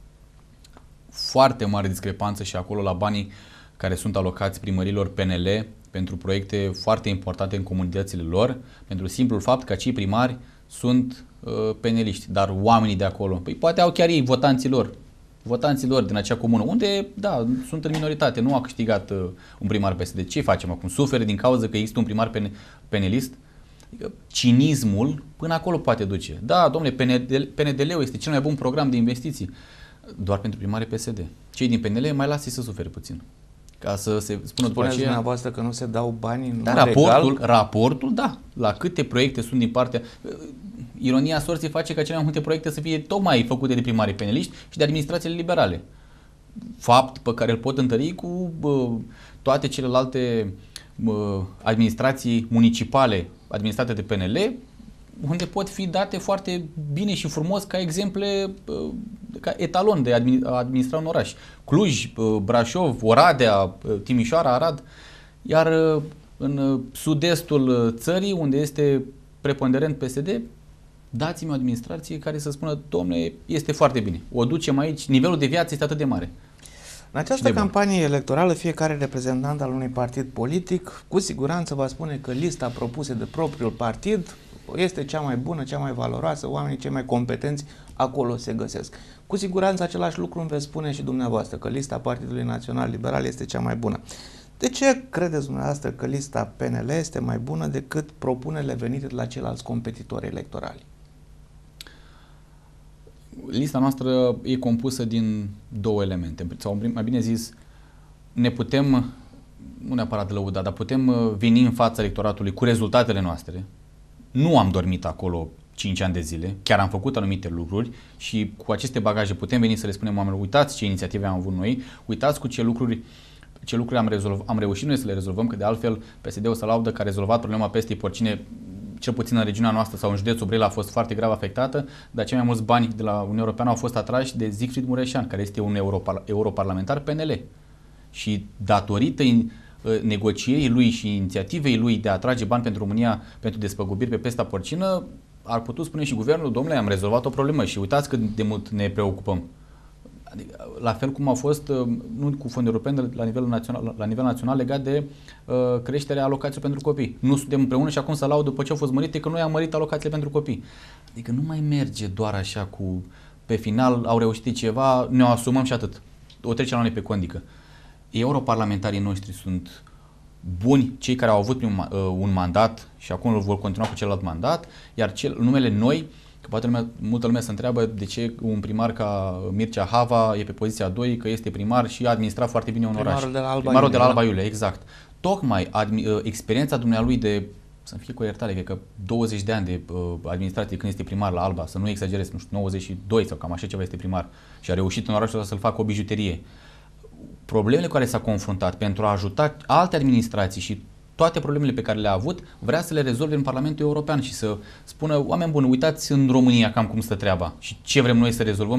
foarte mare discrepanță și acolo la banii care sunt alocați primărilor P N L pentru proiecte foarte importante în comunitățile lor, pentru simplul fapt că acei primari sunt uh, peneliști, dar oamenii de acolo, păi poate au chiar ei votanții lor, votanții lor din acea comună, unde, da, sunt în minoritate, nu a câștigat uh, un primar P S D. Ce facem acum? Sufere din cauza că există un primar pen- penelist? Adică cinismul până acolo poate duce. Da, domnule, P N D L-ul este cel mai bun program de investiții, doar pentru primare P S D. Cei din P N L mai lasă să sufere puțin. Ca să se spună după aceea... dumneavoastră că nu se dau bani în da, raportul, raportul, da. La câte proiecte sunt din partea... Ironia sorții face ca cele mai multe proiecte să fie tocmai făcute de primarii peneliști și de administrațiile liberale. Fapt pe care îl pot întări cu bă, toate celelalte bă, administrații municipale administrate de P N L, unde pot fi date foarte bine și frumos ca exemple, ca etalon de a administra un oraș. Cluj, Brașov, Oradea, Timișoara, Arad, iar în sud-estul țării, unde este preponderent P S D, dați-mi o administrație care să spună, domne, este foarte bine. O ducem aici, nivelul de viață este atât de mare. În această campanie electorală, fiecare reprezentant al unui partid politic cu siguranță va spune că lista propusă de propriul partid este cea mai bună, cea mai valoroasă, oamenii cei mai competenți acolo se găsesc. Cu siguranță același lucru îmi veți spune și dumneavoastră, că lista Partidului Național Liberal este cea mai bună. De ce credeți dumneavoastră că lista P N L este mai bună decât propunerile venite de la ceilalți competitori electorali? Lista noastră e compusă din două elemente. Sau mai bine zis, ne putem, nu neapărat lăuda, dar putem veni în fața electoratului cu rezultatele noastre. Nu am dormit acolo cinci ani de zile, chiar am făcut anumite lucruri și cu aceste bagaje putem veni să le spunem oamenilor, uitați ce inițiative am avut noi, uitați cu ce lucruri, ce lucruri am, rezolv, am reușit noi să le rezolvăm, că de altfel P S D-ul se laudă că a rezolvat problema pestei porcine, cel puțin în regiunea noastră sau în județul Brăila a fost foarte grav afectată, dar cei mai mulți bani de la Uniunea Europeană au fost atrași de Siegfried Mureșan, care este un europarl- europarlamentar P N L. Și datorită negocierii lui și inițiativei lui de a atrage bani pentru România pentru despăgubiri pe pesta porcină, ar putea spune și guvernul, domnule, am rezolvat o problemă și uitați cât de mult ne preocupăm. Adică, la fel cum a fost, nu cu fonduri europene, la nivel național, la nivel național legat de uh, creșterea alocațiilor pentru copii. Nu suntem împreună și acum să laud după ce au fost mărite că noi am mărit alocațiile pentru copii. Adică nu mai merge doar așa cu, pe final au reușit ceva, ne-o asumăm și atât. O trecem la noi pe condică. Europarlamentarii noștri sunt buni, cei care au avut prim, uh, un mandat și acum îl vor continua cu celălalt mandat, iar cel, numele noi, că poate lumea, multă lume se întreabă de ce un primar ca Mircea Hava e pe poziția doi, că este primar și a administrat foarte bine un Primarul oraș. De la Alba Primarul Iulia, de la Alba Iulia, exact. Tocmai admi, uh, experiența dumnealui de, să-mi fie cu iertare, cred că douăzeci de ani de uh, administrație când este primar la Alba, să nu exagerez, nu știu, nouăzeci și doi sau cam așa ceva este primar și a reușit în orașul ăsta să-l facă o bijuterie. Problemele cu care s-a confruntat pentru a ajuta alte administrații și toate problemele pe care le-a avut, vrea să le rezolve în Parlamentul European și să spună, oameni buni, uitați în România cam cum stă treaba și ce vrem noi să rezolvăm.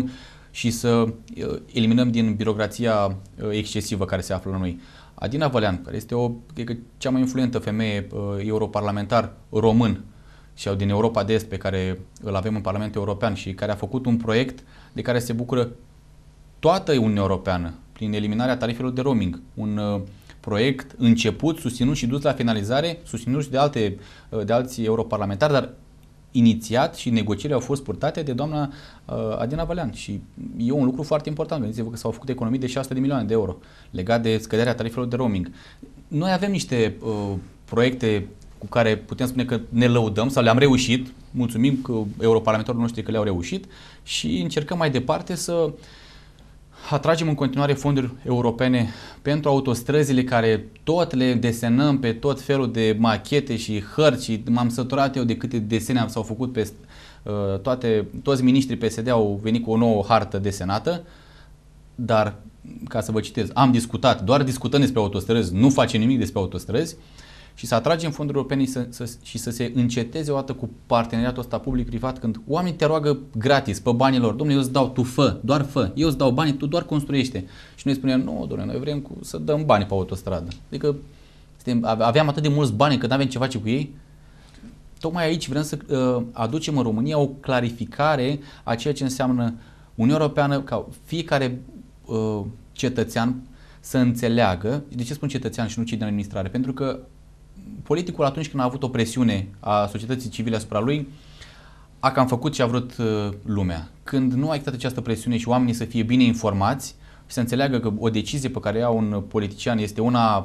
și să eliminăm din birocrația excesivă care se află la noi. Adina Vălean, care este o, cred că cea mai influentă femeie europarlamentar român și din Europa de Est pe care îl avem în Parlamentul European și care a făcut un proiect de care se bucură toată Uniunea Europeană prin eliminarea tarifelor de roaming. Un uh, proiect început, susținut și dus la finalizare, susținut și de, alte, uh, de alții europarlamentari, dar inițiat și negocierile au fost purtate de doamna uh, Adina Vălean și e un lucru foarte important. Gândiți-vă că s-au făcut economii de șase sute de milioane de euro legat de scăderea tarifelor de roaming. Noi avem niște uh, proiecte cu care putem spune că ne lăudăm sau le-am reușit, mulțumim că europarlamentarii noștri că le-au reușit și încercăm mai departe să atragem în continuare fonduri europene pentru autostrăzile care tot le desenăm pe tot felul de machete și hărți și m-am săturat eu de câte desene s-au făcut pe uh, toate, toți miniștrii P S D au venit cu o nouă hartă desenată, dar ca să vă citez, am discutat, doar discutăm despre autostrăzi, nu facem nimic despre autostrăzi și să atragem fonduri europene și să, să, și să se înceteze o dată cu parteneriatul ăsta public-privat când oamenii te roagă gratis pe banii lor. Dom'le, eu îți dau, tu fă, doar fă, eu îți dau banii, tu doar construiește. Și noi spuneam, nu, dom'le, noi vrem cu, să dăm bani pe autostradă. Adică aveam atât de mulți bani încât n-aveam ce face cu ei. Tocmai aici vrem să uh, aducem în România o clarificare a ceea ce înseamnă Uniunea Europeană, ca fiecare uh, cetățean să înțeleagă. De ce spun cetățean și nu cei din administrare? Pentru că politicul, atunci când a avut o presiune a societății civile asupra lui, a cam făcut ce a vrut uh, lumea. Când nu a existat această presiune și oamenii să fie bine informați și să înțeleagă că o decizie pe care ia un politician este una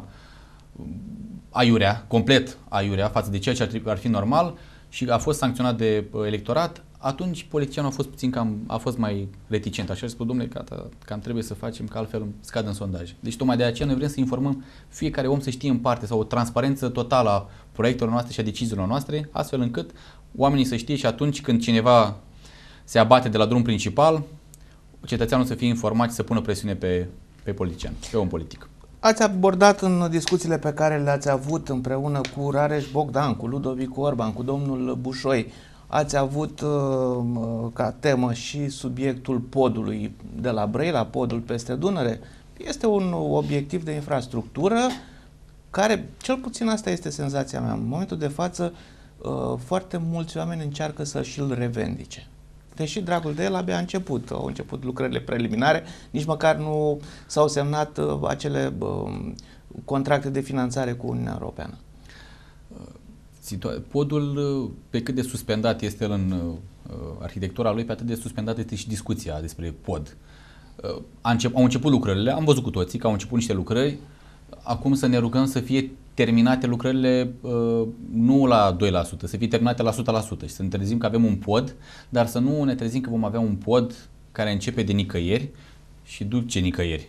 aiurea, complet aiurea față de ceea ce ar, trebui, ar fi normal și a fost sancționat de uh, electorat, atunci politicianul a fost puțin cam, a fost mai reticent. Așa a spus, domnule, gata, cam trebuie să facem, că altfel scad în sondaj. Deci tocmai de aceea noi vrem să informăm fiecare om să știe în parte sau o transparență totală a proiectelor noastre și a deciziilor noastre, astfel încât oamenii să știe și atunci când cineva se abate de la drum principal, cetățeanul să fie informat și să pună presiune pe, pe politician, pe om politic. Ați abordat în discuțiile pe care le-ați avut împreună cu Rareș Bogdan, cu Ludovic Orban, cu domnul Bușoi, ați avut uh, ca temă și subiectul podului de la Brăila, podul peste Dunăre. Este un obiectiv de infrastructură care, cel puțin asta este senzația mea, în momentul de față uh, foarte mulți oameni încearcă să și-l revendice. Deși dragul de el abia a început, au început lucrările preliminare, nici măcar nu s-au semnat uh, acele uh, contracte de finanțare cu Uniunea Europeană. Podul, pe cât de suspendat este el în uh, arhitectura lui, pe atât de suspendat este și discuția despre pod. Uh, a încep, au început lucrările, am văzut cu toții că au început niște lucrări, acum să ne rugăm să fie terminate lucrările uh, nu la doi la sută, să fie terminate la o sută la sută și să ne trezim că avem un pod, dar să nu ne trezim că vom avea un pod care începe de nicăieri și duce nicăieri.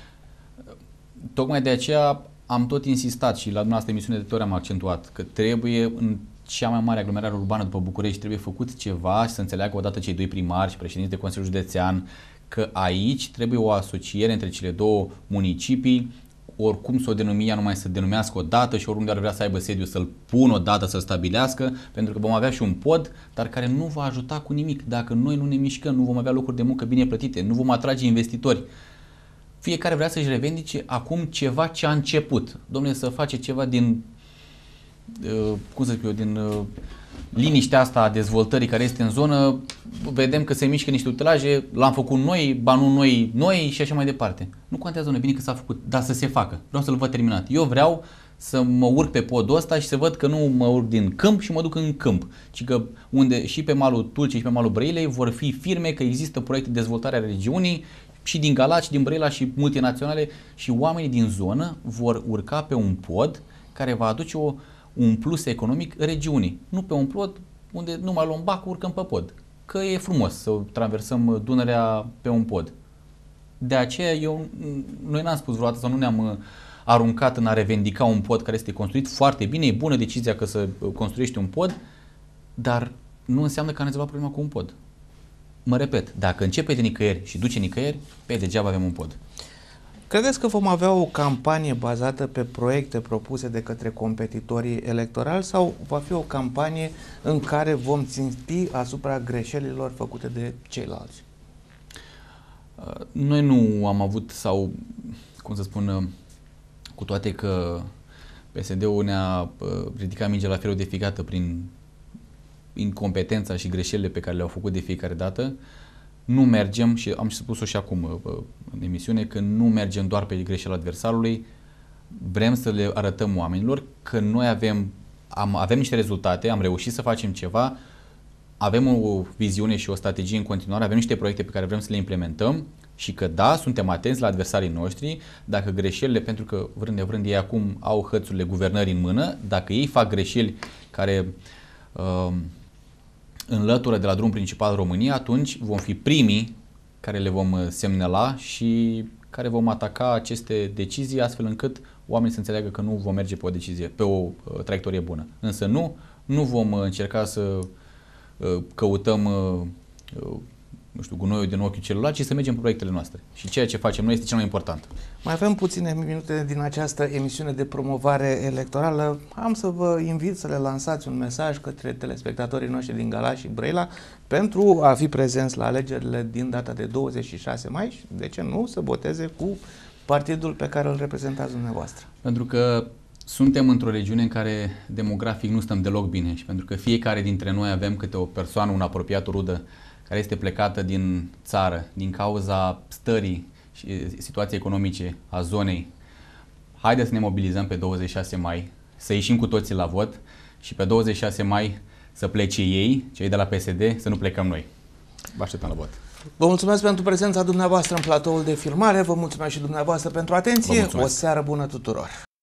Tocmai de aceea am tot insistat și la dumneavoastră emisiune de ori am accentuat că trebuie în cea mai mare aglomerare urbană după București trebuie făcut ceva și să înțeleagă odată cei doi primari și președinți de Consiliul Județean că aici trebuie o asociere între cele două municipii, oricum să o denumi, ea numai să denumească o dată și oriunde ar vrea să aibă sediu să-l pună o dată, să-l stabilească, pentru că vom avea și un pod, dar care nu va ajuta cu nimic. Dacă noi nu ne mișcăm, nu vom avea locuri de muncă bine plătite, nu vom atrage investitori. Fiecare vrea să-și revendice acum ceva ce a început. Dom'le, să face ceva din, uh, cum să zic eu, din uh, liniștea asta a dezvoltării care este în zonă, vedem că se mișcă niște utilaje, l-am făcut noi, banul noi, noi și așa mai departe. Nu contează, dom'le, bine că s-a făcut, dar să se facă. Vreau să-l văd terminat. Eu vreau să mă urc pe podul ăsta și să văd că nu mă urc din câmp și mă duc în câmp, ci că unde și pe malul Tulcei și pe malul Brăilei vor fi firme, că există proiecte de dezvoltare a regiunii, și din Galați, și din Brăila și multinaționale și oamenii din zonă vor urca pe un pod care va aduce o, un plus economic regiunii. Nu pe un pod unde nu mai luăm bacul, urcăm pe pod. Că e frumos să traversăm Dunărea pe un pod. De aceea eu, noi n-am spus vreodată sau nu ne-am aruncat în a revendica un pod care este construit foarte bine, e bună decizia că să construiești un pod, dar nu înseamnă că am rezolvat problema cu un pod. Mă repet, dacă începe de nicăieri și duce nicăieri, pe degeaba avem un pod. Credeți că vom avea o campanie bazată pe proiecte propuse de către competitorii electorali sau va fi o campanie în care vom ținti asupra greșelilor făcute de ceilalți? Noi nu am avut, sau cum să spun, cu toate că P S D-ul ne-a ridicat mingea la felul de fiecare prin incompetența și greșelile pe care le-au făcut de fiecare dată, nu mergem, și am spus-o și acum în emisiune, că nu mergem doar pe greșeala adversarului, vrem să le arătăm oamenilor că noi avem, am, avem niște rezultate, am reușit să facem ceva, avem o viziune și o strategie în continuare, avem niște proiecte pe care vrem să le implementăm și că da, suntem atenți la adversarii noștri, dacă greșelile, pentru că vrând nevrând ei acum au hățurile guvernării în mână, dacă ei fac greșeli care uh, înlătură de la drum principal România, atunci vom fi primii care le vom semnala și care vom ataca aceste decizii astfel încât oamenii să înțeleagă că nu vom merge pe o decizie, pe o uh, traiectorie bună. Însă nu, nu vom încerca să uh, căutăm uh, uh, nu știu, gunoiul din ochiul celuilalt, ci să mergem pe proiectele noastre. Și ceea ce facem noi este cel mai important. Mai avem puține minute din această emisiune de promovare electorală. Am să vă invit să le lansați un mesaj către telespectatorii noștri din Galați și Brăila pentru a fi prezenți la alegerile din data de douăzeci și șase mai și, de ce nu, să voteze cu partidul pe care îl reprezentați dumneavoastră. Pentru că suntem într-o regiune în care demografic nu stăm deloc bine și pentru că fiecare dintre noi avem câte o persoană, un apropiat, o rudă, care este plecată din țară din cauza stării și situației economice a zonei. Haideți să ne mobilizăm pe douăzeci și șase mai, să ieșim cu toții la vot și pe douăzeci și șase mai să plece ei, cei de la P S D, să nu plecăm noi. Vă așteptăm la vot. Vă mulțumesc pentru prezența dumneavoastră în platoul de filmare, vă mulțumesc și dumneavoastră pentru atenție, o seară bună tuturor!